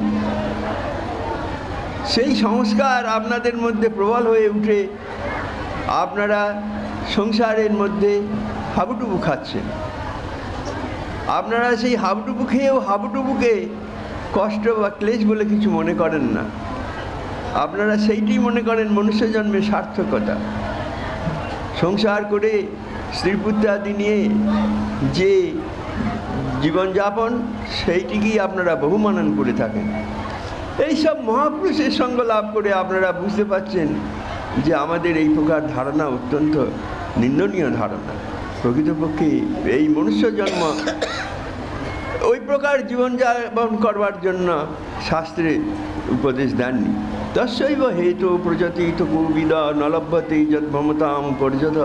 সেই সংস্কার আপনাদের মধ্যে প্রবল হয়ে উঠে আপনারা সংসারের মধ্যে হাবুডুবু খাচ্ছেন। আপনারা সেই হাবুডুবু খেয়েও হাবুডুবুকে কষ্ট বা ক্লেশ বলে কিছু মনে করেন না। আপনারা সেইটি মনে করেন মনুষ্য জন্মের সার্থকতা। সংসার করে স্ত্রীপুত্রাদি নিয়ে যে জীবনযাপন সেইটিকেই আপনারা বহুমানন করে থাকেন। এইসব মহাপুরুষের সঙ্গ লাভ করে আপনারা বুঝতে পারছেন যে আমাদের এই প্রকার ধারণা অত্যন্ত নিন্দনীয় ধারণা। প্রকৃতপক্ষে এই মনুষ্য জন্ম ওই প্রকার জীবনযাপন করবার জন্য শাস্ত্রে উপদেশ দেননি। তস্যৈব হেতু প্রজাতি তো কুবিদ নলভ্যতে যদ্মমতাম পর্যদ।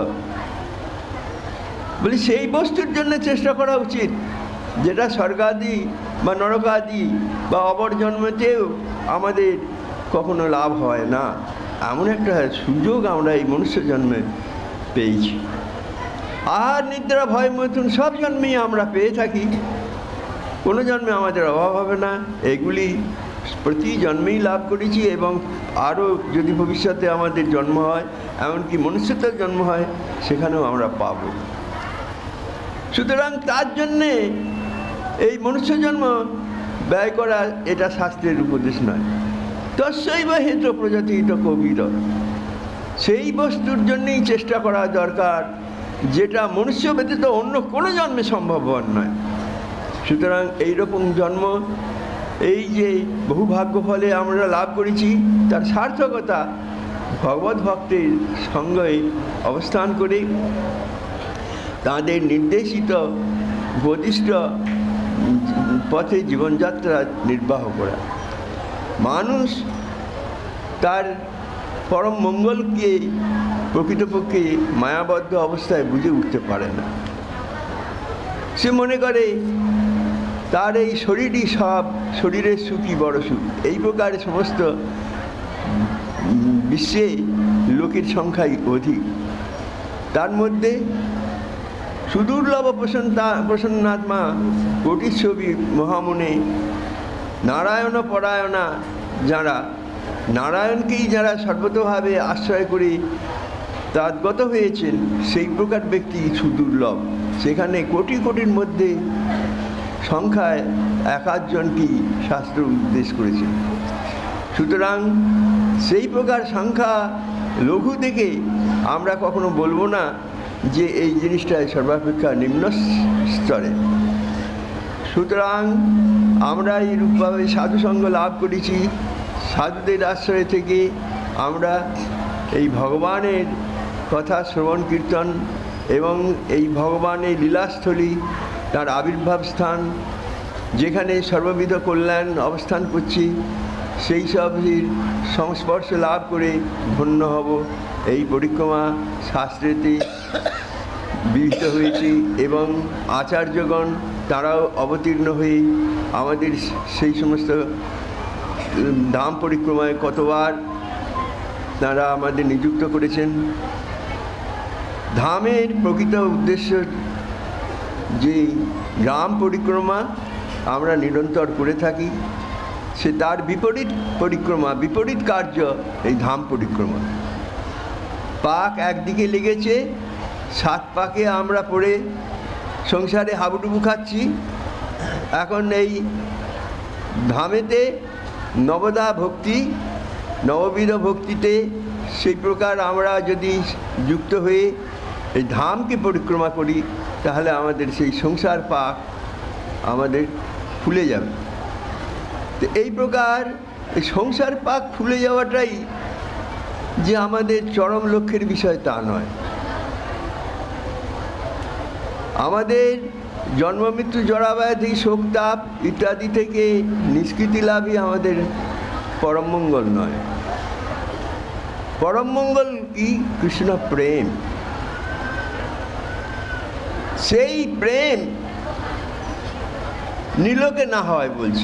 বলি সেই বস্তুর জন্য চেষ্টা করা উচিত যেটা স্বর্গাদি বা নরকাদি বা অপর জন্মতেও আমাদের কখনো লাভ হয় না। এমন একটা সুযোগ আমরা এই মনুষ্য জন্মে পেয়েছি। আহার নিদ্রা ভয় মৈথুন সব জন্মেই আমরা পেয়ে থাকি, কোনো জন্মে আমাদের অভাব হবে না। এগুলি প্রতি জন্মেই লাভ করেছি এবং আরও যদি ভবিষ্যতে আমাদের জন্ম হয়, এমনকি মনুষ্যতার জন্ম হয়, সেখানেও আমরা পাব। সুতরাং তার জন্যে এই মনুষ্য জন্ম ব্যয় করা এটা শাস্ত্রের উপদেশ নয়। তস্যৈব হেতু প্রজাতি তো কবির, সেই বস্তুর জন্যেই চেষ্টা করা দরকার যেটা মনুষ্য ব্যতীত অন্য কোনো জন্মে সম্ভব নয়। সুতরাং এইরকম জন্ম, এই যে বহু ভাগ্য ফলে আমরা লাভ করেছি, তার সার্থকতা ভগবত ভক্তের সঙ্গে অবস্থান করে তাদের নির্দেশিত উপদিষ্ট পথে জীবনযাত্রা নির্বাহ করা। মানুষ তার পরম মঙ্গলকে প্রকৃতপক্ষে মায়াবদ্ধ অবস্থায় বুঝে উঠতে পারে না। সে মনে করে তার এই শরীরই সব, শরীরের সুখই বড় সুখ। এই প্রকার সমস্ত বিশ্বে লোকের সংখ্যাই অধিক। তার মধ্যে সুদুর্লভ প্রসন্নাত্মা কোটিছবি মহামুনে নারায়ণ পরায়ণা যারা, নারায়ণকেই যারা সর্বতভাবে আশ্রয় করে তাদ্গত হয়েছেন, সেই প্রকার ব্যক্তি সুদুর্লভ। সেখানে কোটি কোটির মধ্যে সংখ্যায় 1-8 জনকেই শাস্ত্র উদ্দেশ করেছে। সুতরাং সেই প্রকার সংখ্যা লঘু থেকে আমরা কখনো বলবো না যে এই জিনিসটা সর্বাপেক্ষা নিম্ন স্তরে। সুতরাং আমরা এইরূপভাবে সাধুসঙ্গ লাভ করেছি। সাধুদের আশ্রয় থেকে আমরা এই ভগবানের কথা শ্রবণ কীর্তন এবং এই ভগবানের লীলাস্থলী, তার আবির্ভাব স্থান, যেখানে সর্ববিধ কল্যাণ অবস্থান করছি, সেই সবের সংস্পর্শ লাভ করে ধন্য হব। এই পরিক্রমা শাস্ত্রেতে বিহিত হয়েছে এবং আচার্যগণ তারাও অবতীর্ণ হয়ে আমাদের সেই সমস্ত ধাম পরিক্রমায় কতবার তারা আমাদের নিযুক্ত করেছেন। ধামের প্রকৃত উদ্দেশ্য যে গ্রাম পরিক্রমা আমরা নিরন্তর করে থাকি, সে তার বিপরীত পরিক্রমা, বিপরীত কার্য এই ধাম পরিক্রমা। পাক একদিকে লেগেছে, 7 পাকে আমরা পড়ে সংসারে হাবুডুবু খাচ্ছি। এখন এই ধামেতে নবদা ভক্তি, নববিধ ভক্তিতে সেই প্রকার আমরা যদি যুক্ত হয়ে এই ধামকে পরিক্রমা করি, তাহলে আমাদের সেই সংসার পাক আমাদের খুলে যাবে। তো এই প্রকার এই সংসার পাক খুলে যাওয়াটাই যে আমাদের চরম লক্ষ্যের বিষয় তা নয়। আমাদের জন্ম মৃত্যু জরাব্যাধি শোক তাপ ইত্যাদি থেকে নিষ্কৃতি লাভই আমাদের পরম মঙ্গল নয়। পরম মঙ্গল কি? কৃষ্ণ প্রেম। সেই প্রেম নিলোকে না হয় বলছে,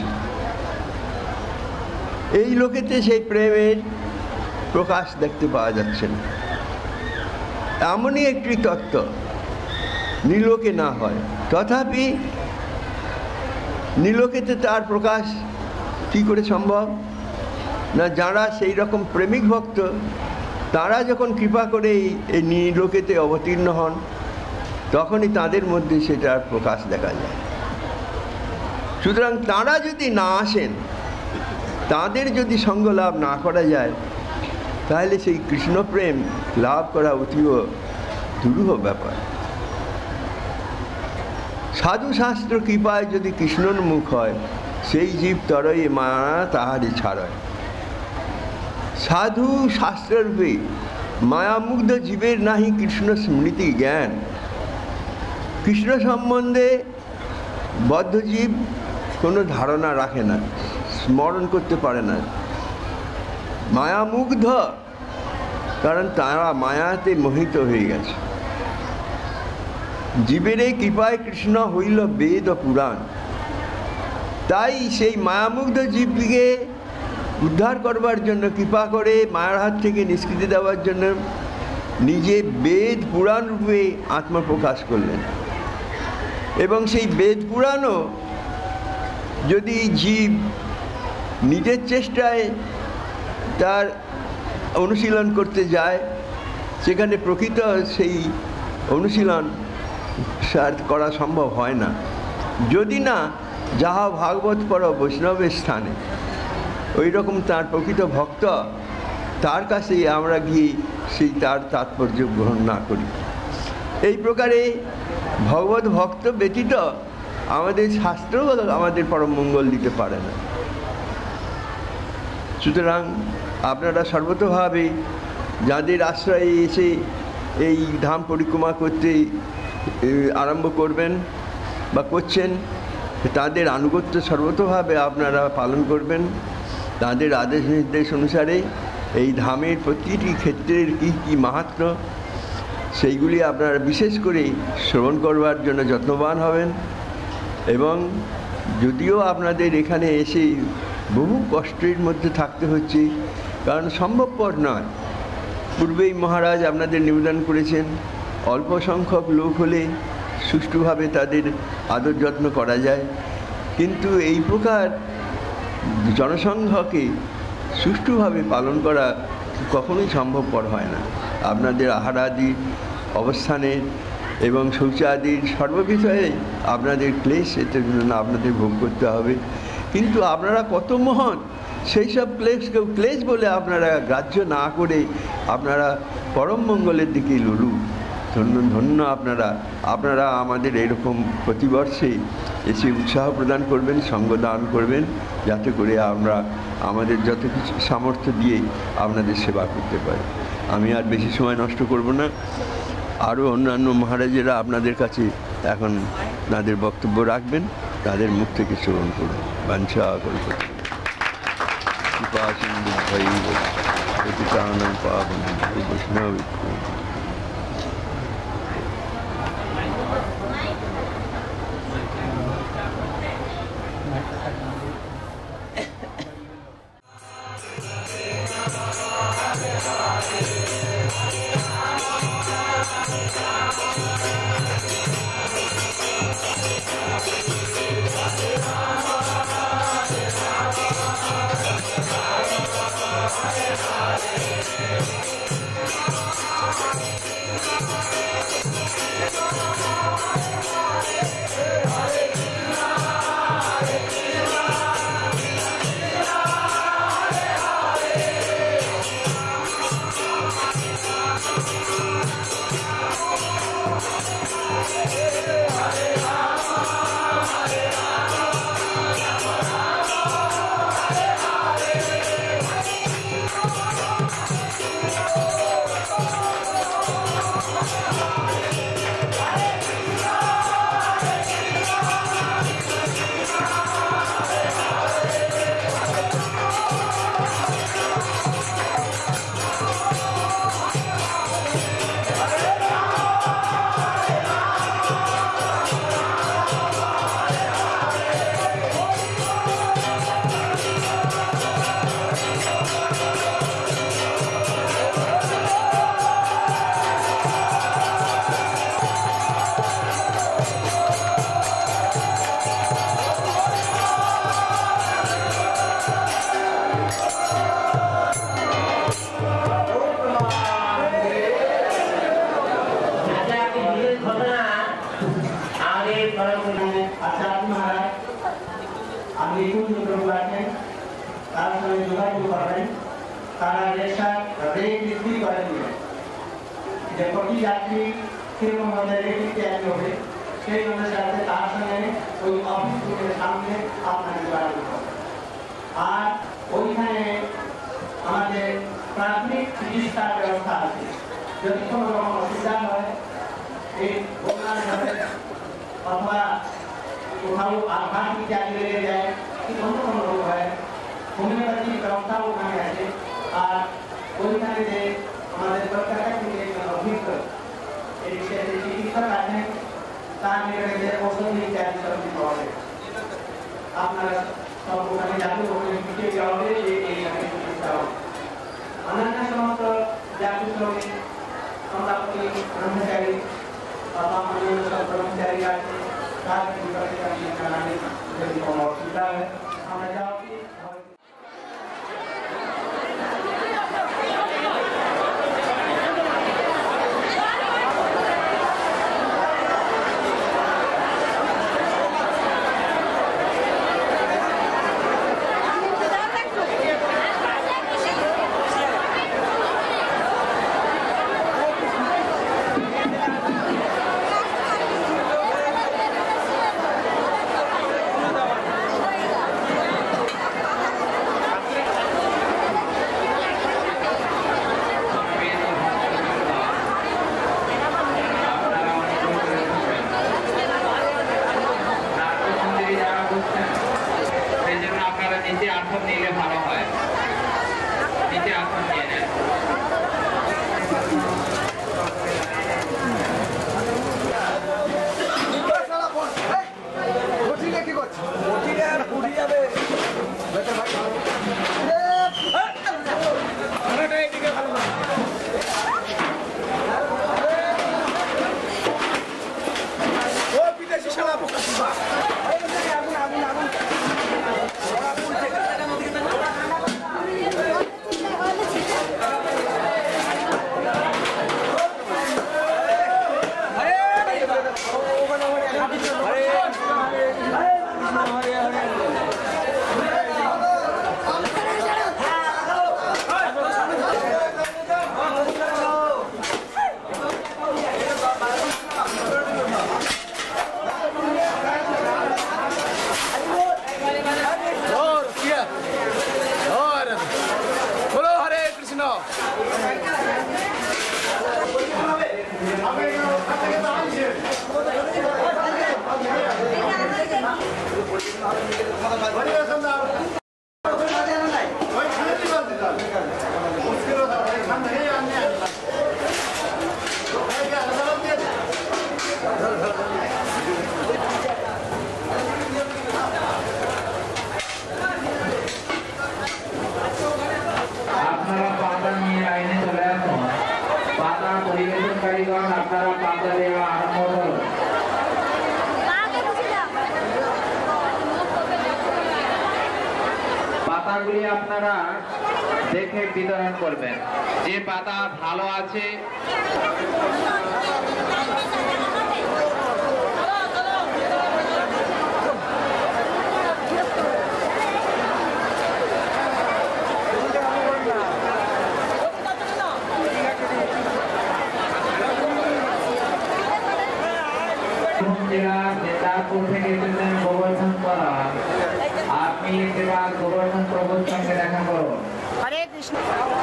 এই লোকেতে সেই প্রেমের প্রকাশ দেখতে পাওয়া যাচ্ছে না। এমনই একটি তত্ত্ব নিলোকে না হয়, তথাপি নিলোকেতে তার প্রকাশ কী করে সম্ভব? না, যারা সেই রকম প্রেমিক ভক্ত তারা যখন কৃপা করে এই নিলোকেতে অবতীর্ণ হন, তখনই তাদের মধ্যে সেটার প্রকাশ দেখা যায়। সুতরাং তারা যদি না আসেন, তাদের যদি সঙ্গ লাভ না করা যায়, তাহলে সেই কৃষ্ণপ্রেম লাভ করা অতীব দুরূহ ব্যাপার। সাধু শাস্ত্র কৃপায় যদি কৃষ্ণোন্মুখ হয়, সেই জীব তরয়ে মায়া তাহারই ছাড়য়। সাধু শাস্ত্ররূপে মায়ামুগ্ধ জীবের নাহি কৃষ্ণ স্মৃতি জ্ঞান। কৃষ্ণ সম্বন্ধে বদ্ধজীব কোনো ধারণা রাখে না, স্মরণ করতে পারে না। মায়ামুগ্ধ, কারণ তারা মায়াতে মোহিত হয়ে গেছে। জীবের এই কৃপায় কৃষ্ণ হইল বেদ ও পুরাণ। তাই সেই মায়ামুগ্ধ জীবকে উদ্ধার করবার জন্য, কৃপা করে মায়ার হাত থেকে নিষ্কৃতি দেওয়ার জন্য নিজে বেদ পুরাণ রূপে আত্মপ্রকাশ করলেন। এবং সেই বেদ পুরাণও যদি জীব নিজের চেষ্টায় তার অনুশীলন করতে যায়, সেখানে প্রকৃত সেই অনুশীলন করা সম্ভব হয় না, যদি না যাহা ভাগবত পর বৈষ্ণবের স্থানে ওই রকম তার প্রকৃত ভক্ত, তার কাছে আমরা গিয়ে সেই তার তাৎপর্য গ্রহণ না করি। এই প্রকারে ভগবত ভক্ত ব্যতীত আমাদের শাস্ত্র আমাদের পরম মঙ্গল দিতে পারে না। সুতরাং আপনারা সর্বতভাবে যাদের আশ্রয়ে এসে এই ধাম পরিক্রমা করতে আরম্ভ করবেন বা করছেন, তাদের আনুগত্য সর্বতোভাবে আপনারা পালন করবেন। তাদের আদেশ নির্দেশ অনুসারে এই ধামের প্রতিটি ক্ষেত্রের কী কী মাহাত্ম্য সেইগুলি আপনারা বিশেষ করে শ্রবণ করবার জন্য যত্নবান হবেন। এবং যদিও আপনাদের এখানে এসে বহু কষ্টের মধ্যে থাকতে হচ্ছে, কারণ সম্ভবপর নয়। পূর্বেই মহারাজ আপনাদের নিবেদন করেছেন অল্প সংখ্যক লোক হলে সুষ্ঠুভাবে তাদের আদর যত্ন করা যায়, কিন্তু এই প্রকার জনসংঘকে সুষ্ঠুভাবে পালন করা কখনোই সম্ভবপর হয় না। আপনাদের আহারাদি অবস্থানের এবং শৌচাদির সর্ববিষয়ে আপনাদের ক্লেশ, এটার জন্য আপনাদের ভোগ করতে হবে। কিন্তু আপনারা কত মহান, সেই সব ক্লেশকেও ক্লেশ বলে আপনারা গ্রাহ্য না করে আপনারা পরম মঙ্গলের দিকে লড়ু। ধন্য ধন্য আপনারা আমাদের এরকম প্রতিবর্ষে এসে উৎসাহ প্রদান করবেন, সঙ্গ দান করবেন, যাতে করে আমরা আমাদের যত কিছু সামর্থ্য দিয়ে আপনাদের সেবা করতে পারি। আমি আর বেশি সময় নষ্ট করব না। আরও অন্যান্য মহারাজেরা আপনাদের কাছে এখন তাদের বক্তব্য রাখবেন, তাদের মুখ থেকে শ্রবণ করুন। বাঞ্ছা কল্পনা কৃপা সিন্ধু ভৈব পতিতানাং পাবনাং বৈষ্ণবেভ্যো। আপনারা পাতা নিয়ে লাইনে চলে আসুন। পাতা পরিবেশনকারীগণ আপনারা পাতা দেওয়া আরম্ভ করুন। পাতাগুলি আপনারা দেখে বিতরণ করবেন। যে পাতা ভালো আছে থেকে এসেছেন গোবর্ধন করা, আপনি এবার গোবর্ধন প্রভুর সঙ্গে দেখা করুন। হরে কৃষ্ণ।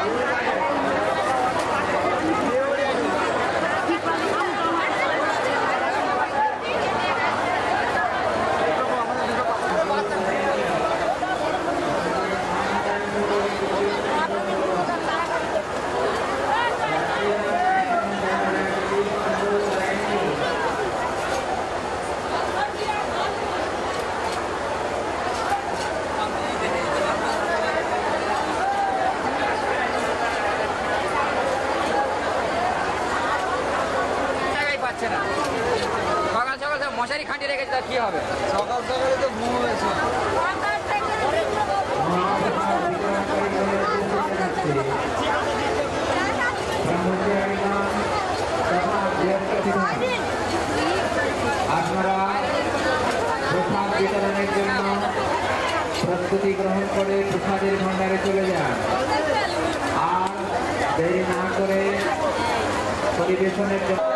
সকাল সকাল মশারি খাটিয়ে রেখেছে, কি হবে? সকাল সকালে তো ঘুম হয়েছে। আপনারা প্রসাদ বিতরণের জন্য প্রস্তুতি গ্রহণ করে প্রসাদের ভান্ডারে চলে যান। আর দেরি না করে পরিবেশনের জন্য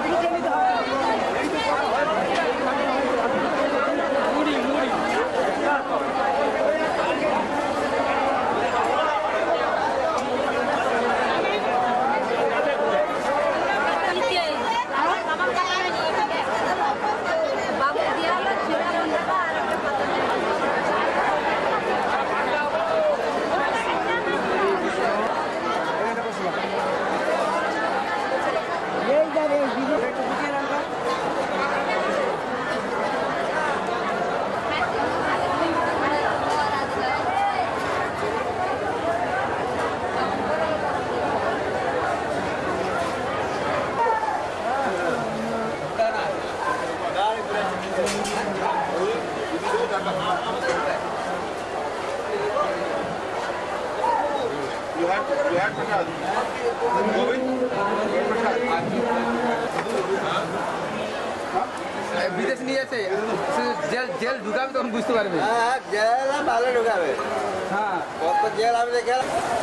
বিদেশ নিয়ে এসে জেল ঢুকাবে তখন বুঝতে পারবে। হ্যাঁ, জেল ভালো ঢুকাবে। হ্যাঁ, কত জেল আমি দেখে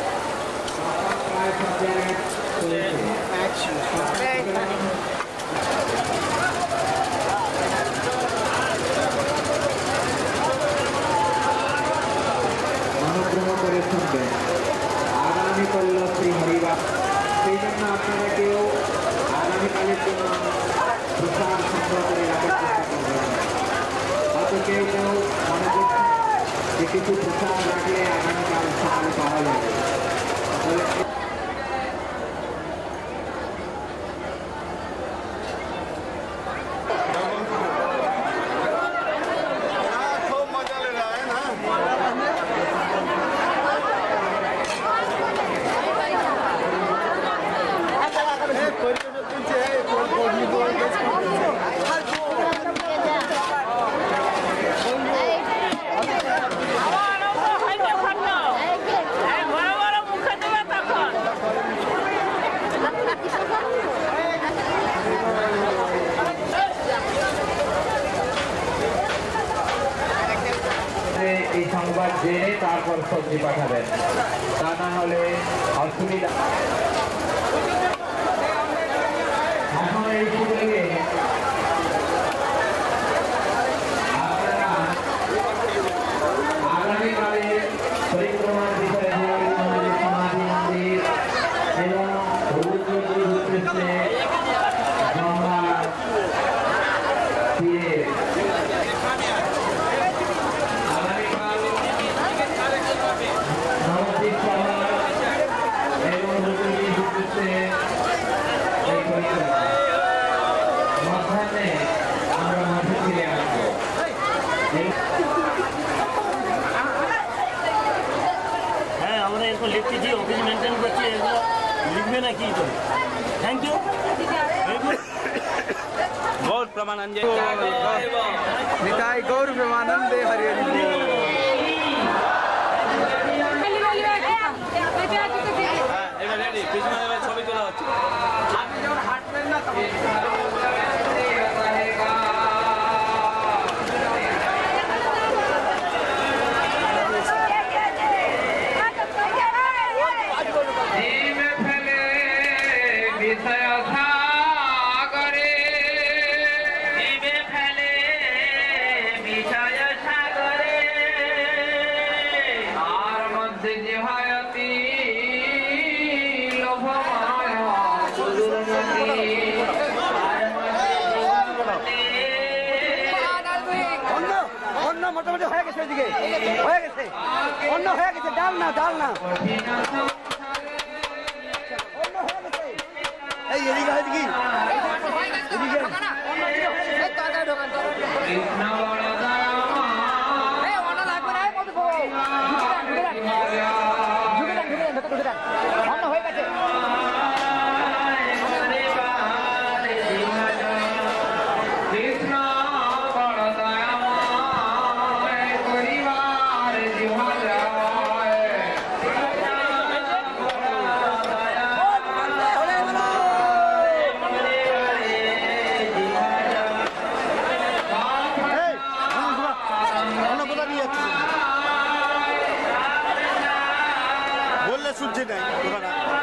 অনুগ্রহ করে শুনবেন। আগামীকাল শ্রী হরিবাস, সেই জন্য আপনারা কেউ আগামীকালের জন্য প্রসাদ সংগ্রহ করে রাখার চেষ্টা করবেন। হয়তো কেউ কেউ মনে করছেন যে কিছু প্রসাদ রাখলে আগামীকাল সকালে পাওয়া যাবে। এই সংবাদ জেনে তারপর সবজি পাঠাবেন, তা না হলে অসুবিধা। এখন এই সুযোগে আপনারা আগামীকালে পরিক্রমার বিষয়ে সমাধি মন্দির এবং রুদ্রপুর উদ্দেশ্যে গঙ্গার তীরে নবদ্বীপ শহর দেখো লিখতেছি অফিস মেনটেন করছি এগুলো লিখবে না কি করে থ্যাংক ইউ গৌর প্রমানন্দে নিতাই গৌর প্রেমানন্দে হরি হরি বল। এবার রেডি পিছনে এবার ছবি তোলা হচ্ছে আপনি যখন হাঁটবেন না তখন মোটামুটি হয়ে গেছে ওইদিকে হয়ে গেছে অন্য হয়ে গেছে ডাল না এই এদিকে হয় কি বললে শুনছে নাই